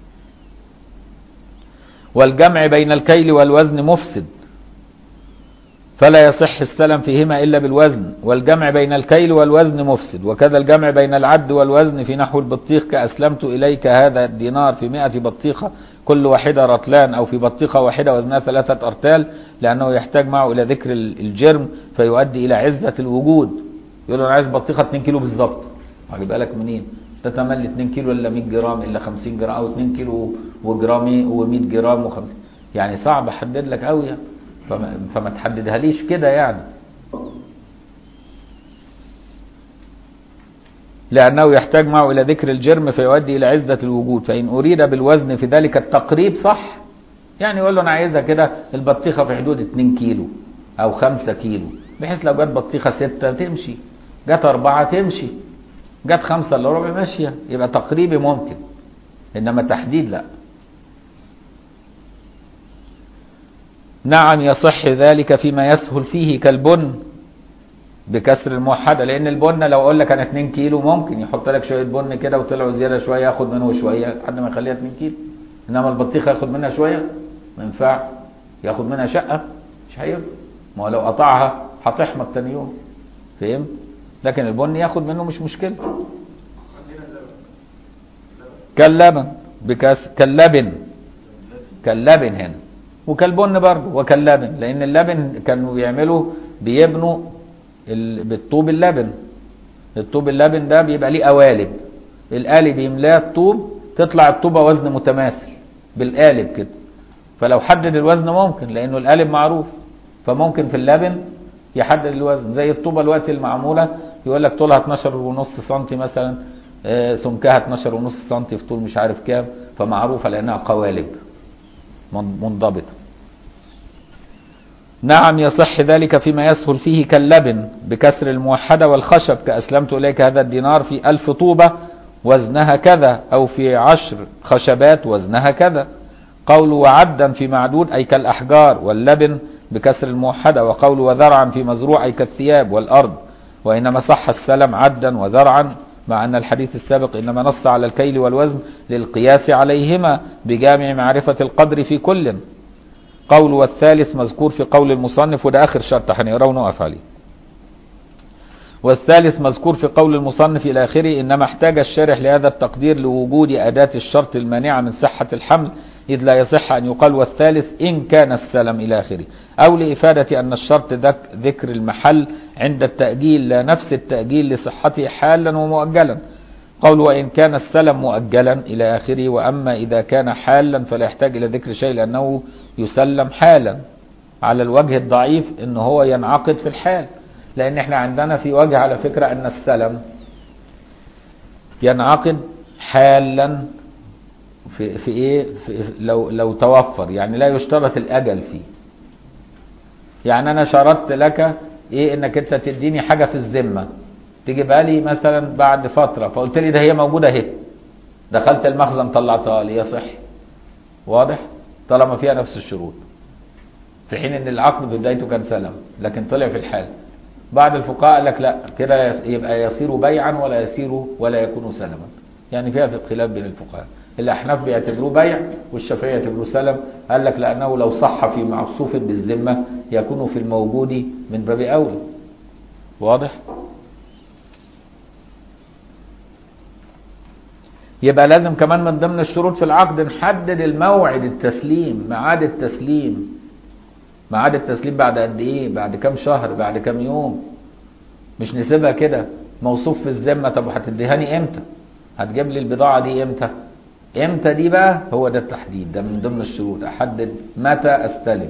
والجمع بين الكيل والوزن مفسد، فلا يصح السلم فيهما إلا بالوزن. والجمع بين الكيل والوزن مفسد، وكذا الجمع بين العد والوزن في نحو البطيخ كأسلمت إليك هذا الدينار في مئة بطيخة كل واحدة رطلان، أو في بطيخة واحدة وزنها ثلاثة أرتال، لأنه يحتاج معه إلى ذكر الجرم فيؤدي إلى عزة الوجود. يقول له أنا عايز بطيخة اتنين كيلو بالظبط، هجيبها لك منين؟ تتملي اتنين كيلو إلا مية جرام إلا خمسين جرام، أو اتنين كيلو وجرامي ومية جرام وخمسين، يعني صعب أحدد لك قوي يعني. فما, فما تحددها ليش كده يعني، لأنه يحتاج معه إلى ذكر الجرم فيؤدي إلى عزة الوجود. فإن أريد بالوزن في ذلك التقريب صح، يعني يقول له أنا عايزها كده البطيخة في حدود اتنين كيلو أو خمسة كيلو، بحيث لو جت بطيخة ستة تمشي، جت أربعة تمشي، جت خمسة إلا ربع ماشية، يبقى تقريبي ممكن، إنما تحديد لا. نعم يصح ذلك فيما يسهل فيه كالبن بكسر الموحدة، لأن البن لو أقول لك أنا اتنين كيلو ممكن يحط لك شوية بن كده وطلعوا زيادة شوية ياخد منه شوية لحد ما يخليها اتنين كيلو، إنما البطيخة ياخد منها شوية ما ينفعش، ياخد منها شقة مش هينفع، ما هو لو قطعها هتحمض تاني يوم، فهمت؟ لكن البن ياخد منه مش مشكلة. كاللبن بكسر كاللبن كاللبن هنا، وكالبن برضه وكاللبن، لأن اللبن كانوا بيعملوا بيبنوا بالطوب اللبن، الطوب اللبن ده بيبقى ليه قوالب، القالب يملاه الطوب تطلع الطوبة وزن متماثل بالقالب كده، فلو حدد الوزن ممكن لأنه القالب معروف، فممكن في اللبن يحدد الوزن، زي الطوبة الوقت المعمولة يقول لك طولها اتناشر ونص سنتي مثلا، سمكها اتناشر ونص سنتي في طول مش عارف كام، فمعروفة لأنها قوالب منضبطة. نعم يصح ذلك فيما يسهل فيه كاللبن بكسر الموحدة والخشب، كأسلمت إليك هذا الدينار في ألف طوبة وزنها كذا، أو في عشر خشبات وزنها كذا. قول وعدا في معدود أي كالأحجار، واللبن بكسر الموحدة. وقول وذرعا في مزروع أي كالثياب والأرض. وإنما صح السلم عدا وذرعا، مع أن الحديث السابق إنما نص على الكيل والوزن للقياس عليهما بجامع معرفة القدر في كل. قول والثالث مذكور في قول المصنف، وده آخر شرط هنقراه ونقف عليه. والثالث مذكور في قول المصنف إلى آخره، إنما احتاج الشارح لهذا التقدير لوجود أداة الشرط المانعة من صحة الحمل، إذ لا يصح أن يقال والثالث إن كان السلم إلى آخره، أو لإفادة أن الشرط ذكر المحل عند التأجيل لا نفس التأجيل لصحته حالا ومؤجلا. قول وإن كان السلم مؤجلا إلى آخره، وأما إذا كان حالا فلا يحتاج إلى ذكر شيء لأنه يسلم حالا، على الوجه الضعيف إنه هو ينعقد في الحال، لأن احنا عندنا في وجه على فكرة أن السلم ينعقد حالا في, في إيه في لو, لو توفر، يعني لا يشترط الأجل فيه. يعني أنا شرطت لك إيه إنك أنت تديني حاجة في الذمة تجيبها لي مثلا بعد فترة، فقلت لي ده هي موجودة اهي، دخلت المخزن طلعتها لي، يصح واضح طالما فيها نفس الشروط، في حين ان العقد في بدايته كان سلم لكن طلع في الحال. بعد الفقهاء قال لك لا كده يبقى يصير بيعا ولا يصير ولا يكون سلما، يعني فيها في خلاف بين الفقهاء. الاحناف بيعتبروه بيع والشافعيه يعتبروه سلم، قال لك لانه لو صح في موصوف بالذمه يكون في الموجود من باب اولى. واضح؟ يبقى لازم كمان من ضمن الشروط في العقد نحدد الموعد التسليم، ميعاد التسليم، ميعاد التسليم بعد قد ايه، بعد كام شهر، بعد كام يوم، مش نسيبها كده موصوف في الذمه. طب هتديهاني امتى؟ هتجيب لي البضاعه دي امتى؟ امتى دي بقى هو ده التحديد، ده من ضمن الشروط، احدد متى استلم.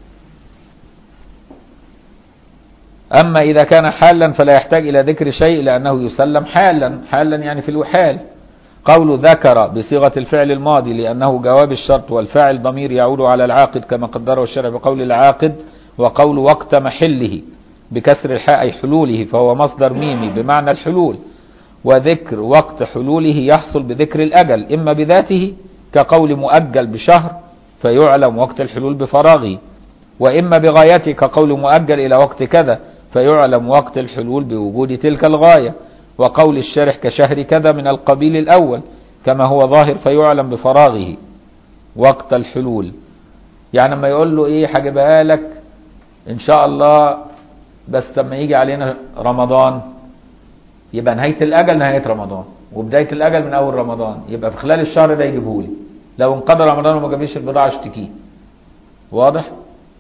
اما اذا كان حالا فلا يحتاج الى ذكر شيء لانه يسلم حالا، حالا يعني في الوحال. قول ذكر بصيغة الفعل الماضي لأنه جواب الشرط، والفاعل ضمير يعود على العاقد كما قدره الشرع بقول العاقد. وقول وقت محله بكسر الحاء أي حلوله، فهو مصدر ميمي بمعنى الحلول. وذكر وقت حلوله يحصل بذكر الأجل، إما بذاته كقول مؤجل بشهر فيعلم وقت الحلول بفراغه، وإما بغايته كقول مؤجل إلى وقت كذا فيعلم وقت الحلول بوجود تلك الغاية. وقول الشارح كشهر كذا من القبيل الأول كما هو ظاهر فيعلم بفراغه وقت الحلول. يعني لما يقول له ايه هجيبها لك ان شاء الله بس لما يجي علينا رمضان، يبقى نهاية الأجل نهاية رمضان وبداية الأجل من أول رمضان، يبقى في خلال الشهر ده يجيبه لي. لو انقضى رمضان وما جابليش البضاعة اشتكيه. واضح؟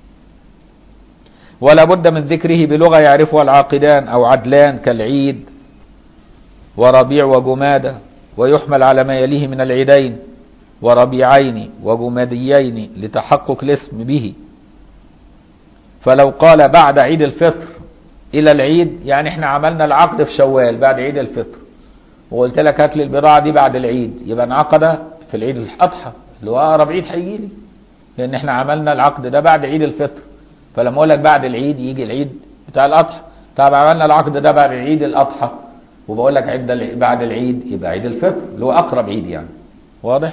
ولا بد من ذكره بلغة يعرفها العاقدان أو عدلان كالعيد وربيع وجمادة، ويحمل على ما يليه من العيدين وربيعين وجماديين لتحقق الاسم به. فلو قال بعد عيد الفطر إلى العيد، يعني احنا عملنا العقد في شوال بعد عيد الفطر وقلت لك هات لي البضاعة دي بعد العيد، يبقى انعقد في العيد الأضحى اللي هو أقرب عيد هيجي لي، لأن احنا عملنا العقد ده بعد عيد الفطر. فلما أقول لك بعد العيد يجي العيد بتاع الأضحى، طب عملنا العقد ده بعد عيد الأضحى وبقول لك عند بعد العيد، يبقى عيد الفطر اللي هو أقرب عيد يعني. واضح؟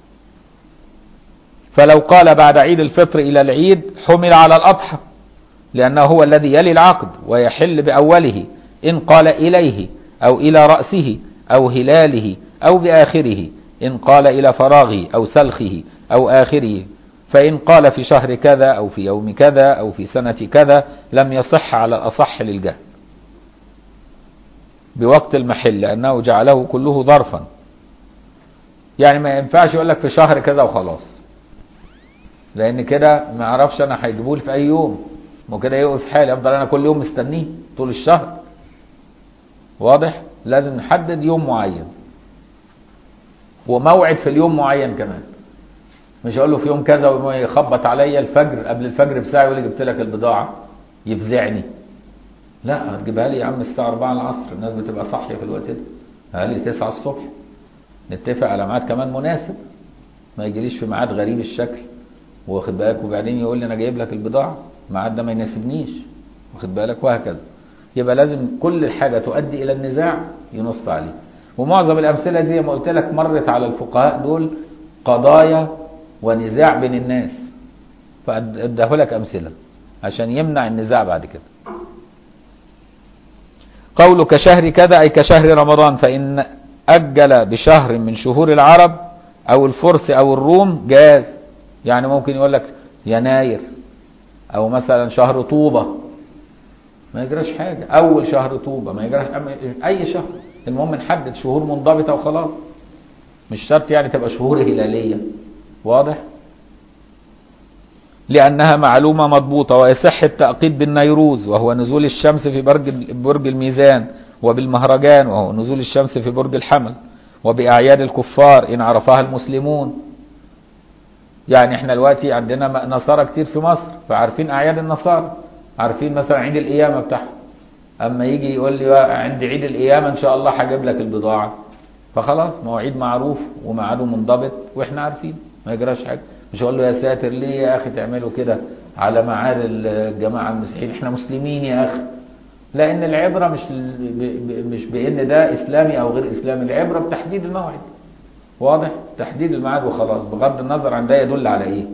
فلو قال بعد عيد الفطر إلى العيد حمل على الأضحى، لأنه هو الذي يلي العقد ويحل بأوله إن قال إليه أو إلى رأسه أو هلاله أو بآخره، إن قال إلى فراغه أو سلخه أو آخره. فإن قال في شهر كذا أو في يوم كذا أو في سنة كذا لم يصح على الأصح للجهل بوقت المحل، لأنه جعله كله ظرفا. يعني ما ينفعش يقول لك في شهر كذا وخلاص، لأن كده ما اعرفش أنا هيجيبولي في أي يوم، وكده يوقف حالي أفضل أنا كل يوم مستنيه طول الشهر. واضح؟ لازم نحدد يوم معين وموعد في اليوم معين كمان. مش اقول له في يوم كذا ويخبط عليا الفجر قبل الفجر بساعه يقول لي جبت لك البضاعه يفزعني. لا، تجيبها لي يا عم الساعه أربعة العصر، الناس بتبقى صاحيه في الوقت ده. قال لي تسعة الصبح، نتفق على ميعاد كمان مناسب، ما يجيليش في ميعاد غريب الشكل واخد بالك، وبعدين يقول لي انا جايب لك البضاعه الميعاد ده ما يناسبنيش، واخد بالك، وهكذا. يبقى لازم كل حاجه تؤدي الى النزاع ينص عليه. ومعظم الامثله دي زي ما قلت لك مرت على الفقهاء دول قضايا ونزاع بين الناس، فأديه لك أمثلة عشان يمنع النزاع بعد كده. قوله كشهر كذا أي كشهر رمضان، فإن أجل بشهر من شهور العرب أو الفرس أو الروم جاز. يعني ممكن يقول لك يناير أو مثلا شهر طوبة، ما يجراش حاجة. أول شهر طوبة ما يجراش أي شهر، المهم نحدد شهور منضبطة وخلاص، مش شرط يعني تبقى شهور هلالية. واضح؟ لأنها معلومة مضبوطة. ويصح التأقيد بالنيروز وهو نزول الشمس في برج برج الميزان، وبالمهرجان وهو نزول الشمس في برج الحمل، وبأعياد الكفار إن عرفها المسلمون. يعني احنا دلوقتي عندنا نصارى كتير في مصر، فعارفين أعياد النصارى، عارفين مثلا عيد القيامة بتاعهم. أما يجي يقول لي عندي عيد القيامة إن شاء الله هجيب لك البضاعة، فخلاص مواعيد معروف وميعاده منضبط واحنا عارفين، ما يجراش حاجه. مش هقول له يا ساتر ليه يا اخي تعملوا كده على ميعاد الجماعه المسيحيين، احنا مسلمين يا اخي. لان العبره مش مش بان ده اسلامي او غير اسلامي، العبره بتحديد الموعد. واضح؟ تحديد الميعاد وخلاص، بغض النظر عن ده يدل على ايه.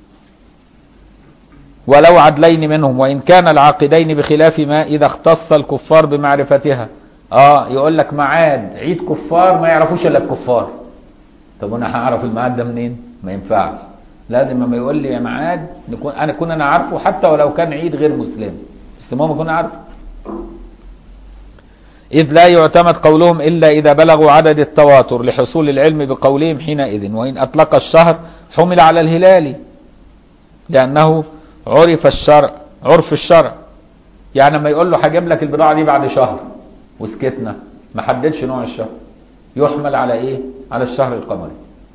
ولو عدلين منهم وان كان العاقدين بخلاف ما اذا اختص الكفار بمعرفتها. اه يقول لك ميعاد عيد كفار ما يعرفوش الا الكفار. طب انا هعرف الميعاد ده منين؟ ما ينفعش، لازم لما يقول لي يا ميعاد نكون انا كنا انا عارفه، حتى ولو كان عيد غير مسلم بس المهم اكون عارفه. اذ لا يعتمد قولهم الا اذا بلغوا عدد التواتر لحصول العلم بقولهم حينئذ. وان اطلق الشهر حمل على الهلال لانه عرف الشرع، عرف الشرع. يعني لما يقول له هجيب لك البضاعه دي بعد شهر وسكتنا ما حددش نوع الشهر، يحمل على ايه؟ على الشهر القمري.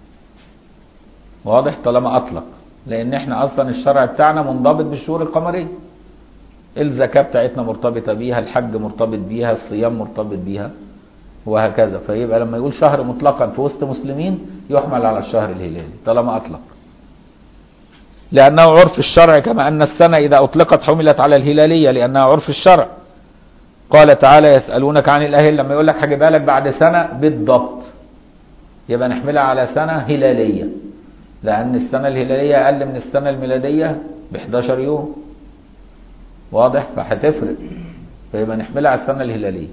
واضح؟ طالما اطلق، لان احنا اصلا الشرع بتاعنا منضبط بالشهور القمريه. الزكاه بتاعتنا مرتبطه بيها، الحج مرتبط بيها، الصيام مرتبط بيها، وهكذا. فيبقى لما يقول شهر مطلقا في وسط مسلمين يحمل على الشهر الهلالي طالما اطلق، لانه عرف الشرع. كما ان السنه اذا اطلقت حملت على الهلاليه لانها عرف الشرع. قال تعالى يسألونك عن الأهل، لما يقول لك هجيبها لك بعد سنة بالضبط يبقى نحملها على سنة هلالية، لأن السنة الهلالية أقل من السنة الميلادية ب احداشر يوم. واضح؟ فهتفرق، فيبقى نحملها على السنة الهلالية.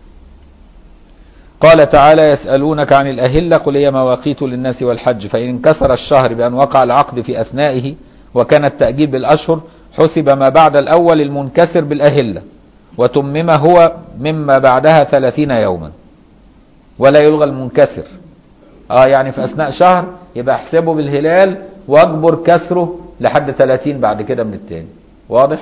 قال تعالى يسألونك عن الأهلة قل هي مواقيت للناس والحج، فإن انكسر الشهر بأن وقع العقد في أثنائه وكان التأجيل بالأشهر حسب ما بعد الأول المنكسر بالأهلة، وتمم هو مما بعدها ثلاثين يوما ولا يلغى المنكسر. اه يعني في اثناء شهر يبقى احسبه بالهلال واجبر كسره لحد ثلاثين بعد كده من التاني. واضح؟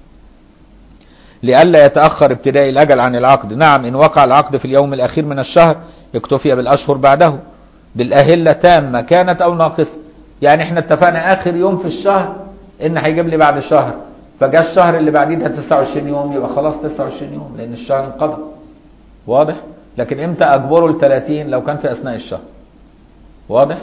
لئلا يتأخر ابتداء الاجل عن العقد. نعم ان وقع العقد في اليوم الاخير من الشهر اكتفي بالاشهر بعده بالاهلة تامة كانت او ناقصة. يعني احنا اتفقنا اخر يوم في الشهر ان هيجيب لي بعد شهر، فجاء الشهر اللي بعديه ده تسعة وعشرين يوم، يبقى خلاص تسعة وعشرين يوم لان الشهر انقضى. واضح؟ لكن امتى اجبره ل ثلاثين؟ لو كان في اثناء الشهر. واضح؟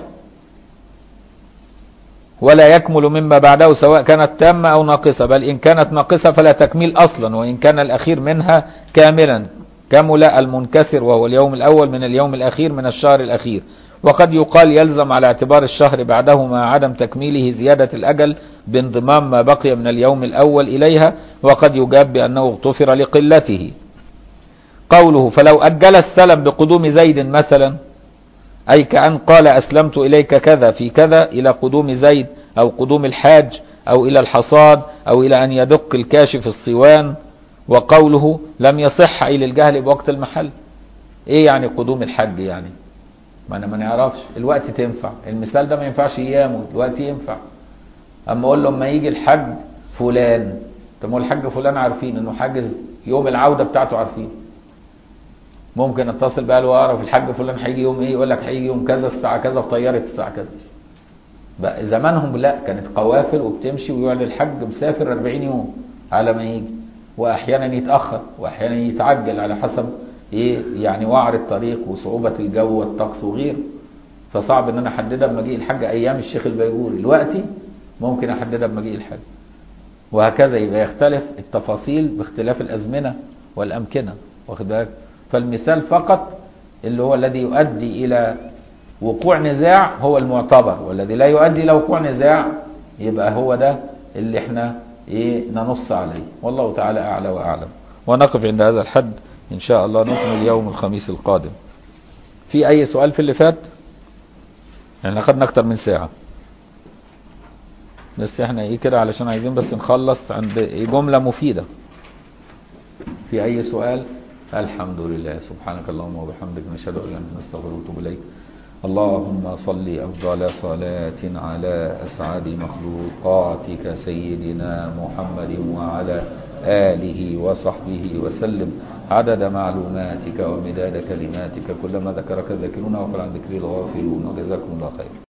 ولا يكمل مما بعده سواء كانت تامة او ناقصة، بل ان كانت ناقصة فلا تكميل اصلا، وان كان الاخير منها كاملا كمل المنكسر وهو اليوم الاول من اليوم الاخير من الشهر الاخير. وقد يقال يلزم على اعتبار الشهر بعده مع عدم تكميله زيادة الأجل بانضمام ما بقي من اليوم الأول إليها، وقد يجاب بأنه اغتفر لقلته. قوله فلو أجل السلم بقدوم زيد مثلا، أي كأن قال أسلمت إليك كذا في كذا إلى قدوم زيد أو قدوم الحاج أو إلى الحصاد أو إلى أن يدق الكاشف الصوان. وقوله لم يصح أي للجهل بوقت المحل، إيه يعني قدوم الحج؟ يعني ما أنا ما نعرفش الوقت تنفع، المثال ده ما ينفعش أيامه، الوقت ينفع. أما أقول له أما يجي الحج فلان، طب ما هو الحج فلان عارفين إنه حاجز يوم العودة بتاعته، عارفين. ممكن اتصل بقى له اعرف الحاج فلان هيجي يوم ايه، يقول لك هيجي يوم كذا الساعه كذا في طياره الساعه كذا. بقى زمانهم لا، كانت قوافل وبتمشي ويقعد الحج مسافر أربعين يوم على ما يجي، واحيانا يتاخر واحيانا يتعجل على حسب ايه يعني وعر الطريق وصعوبه الجو والطقس وغيره. فصعب ان انا احددها بمجيء الحج ايام الشيخ البيجوري، دلوقتي ممكن احددها بمجيء الحج. وهكذا يبقى يختلف التفاصيل باختلاف الازمنه والامكنه، واخد بالك؟ فالمثال فقط اللي هو الذي يؤدي إلى وقوع نزاع هو المعتبر، والذي لا يؤدي إلى وقوع نزاع يبقى هو ده اللي احنا ايه ننص عليه. والله تعالى أعلى وأعلم. ونقف عند هذا الحد إن شاء الله، نكمل يوم الخميس القادم. في أي سؤال في اللي فات؟ يعني أخذنا أكتر من ساعة، بس احنا ايه كده علشان عايزين بس نخلص عند جملة مفيدة. في أي سؤال؟ الحمد لله. سبحانك اللهم وبحمدك، نشهد ان لا اله الا انت نستغفرك ونتوب اليك. اللهم صل افضل صلاة على اسعد مخلوقاتك سيدنا محمد وعلى اله وصحبه وسلم عدد معلوماتك ومداد كلماتك، كلما ذكرك الذاكرون وقل عن ذكري الغافلون. وجزاكم الله خير.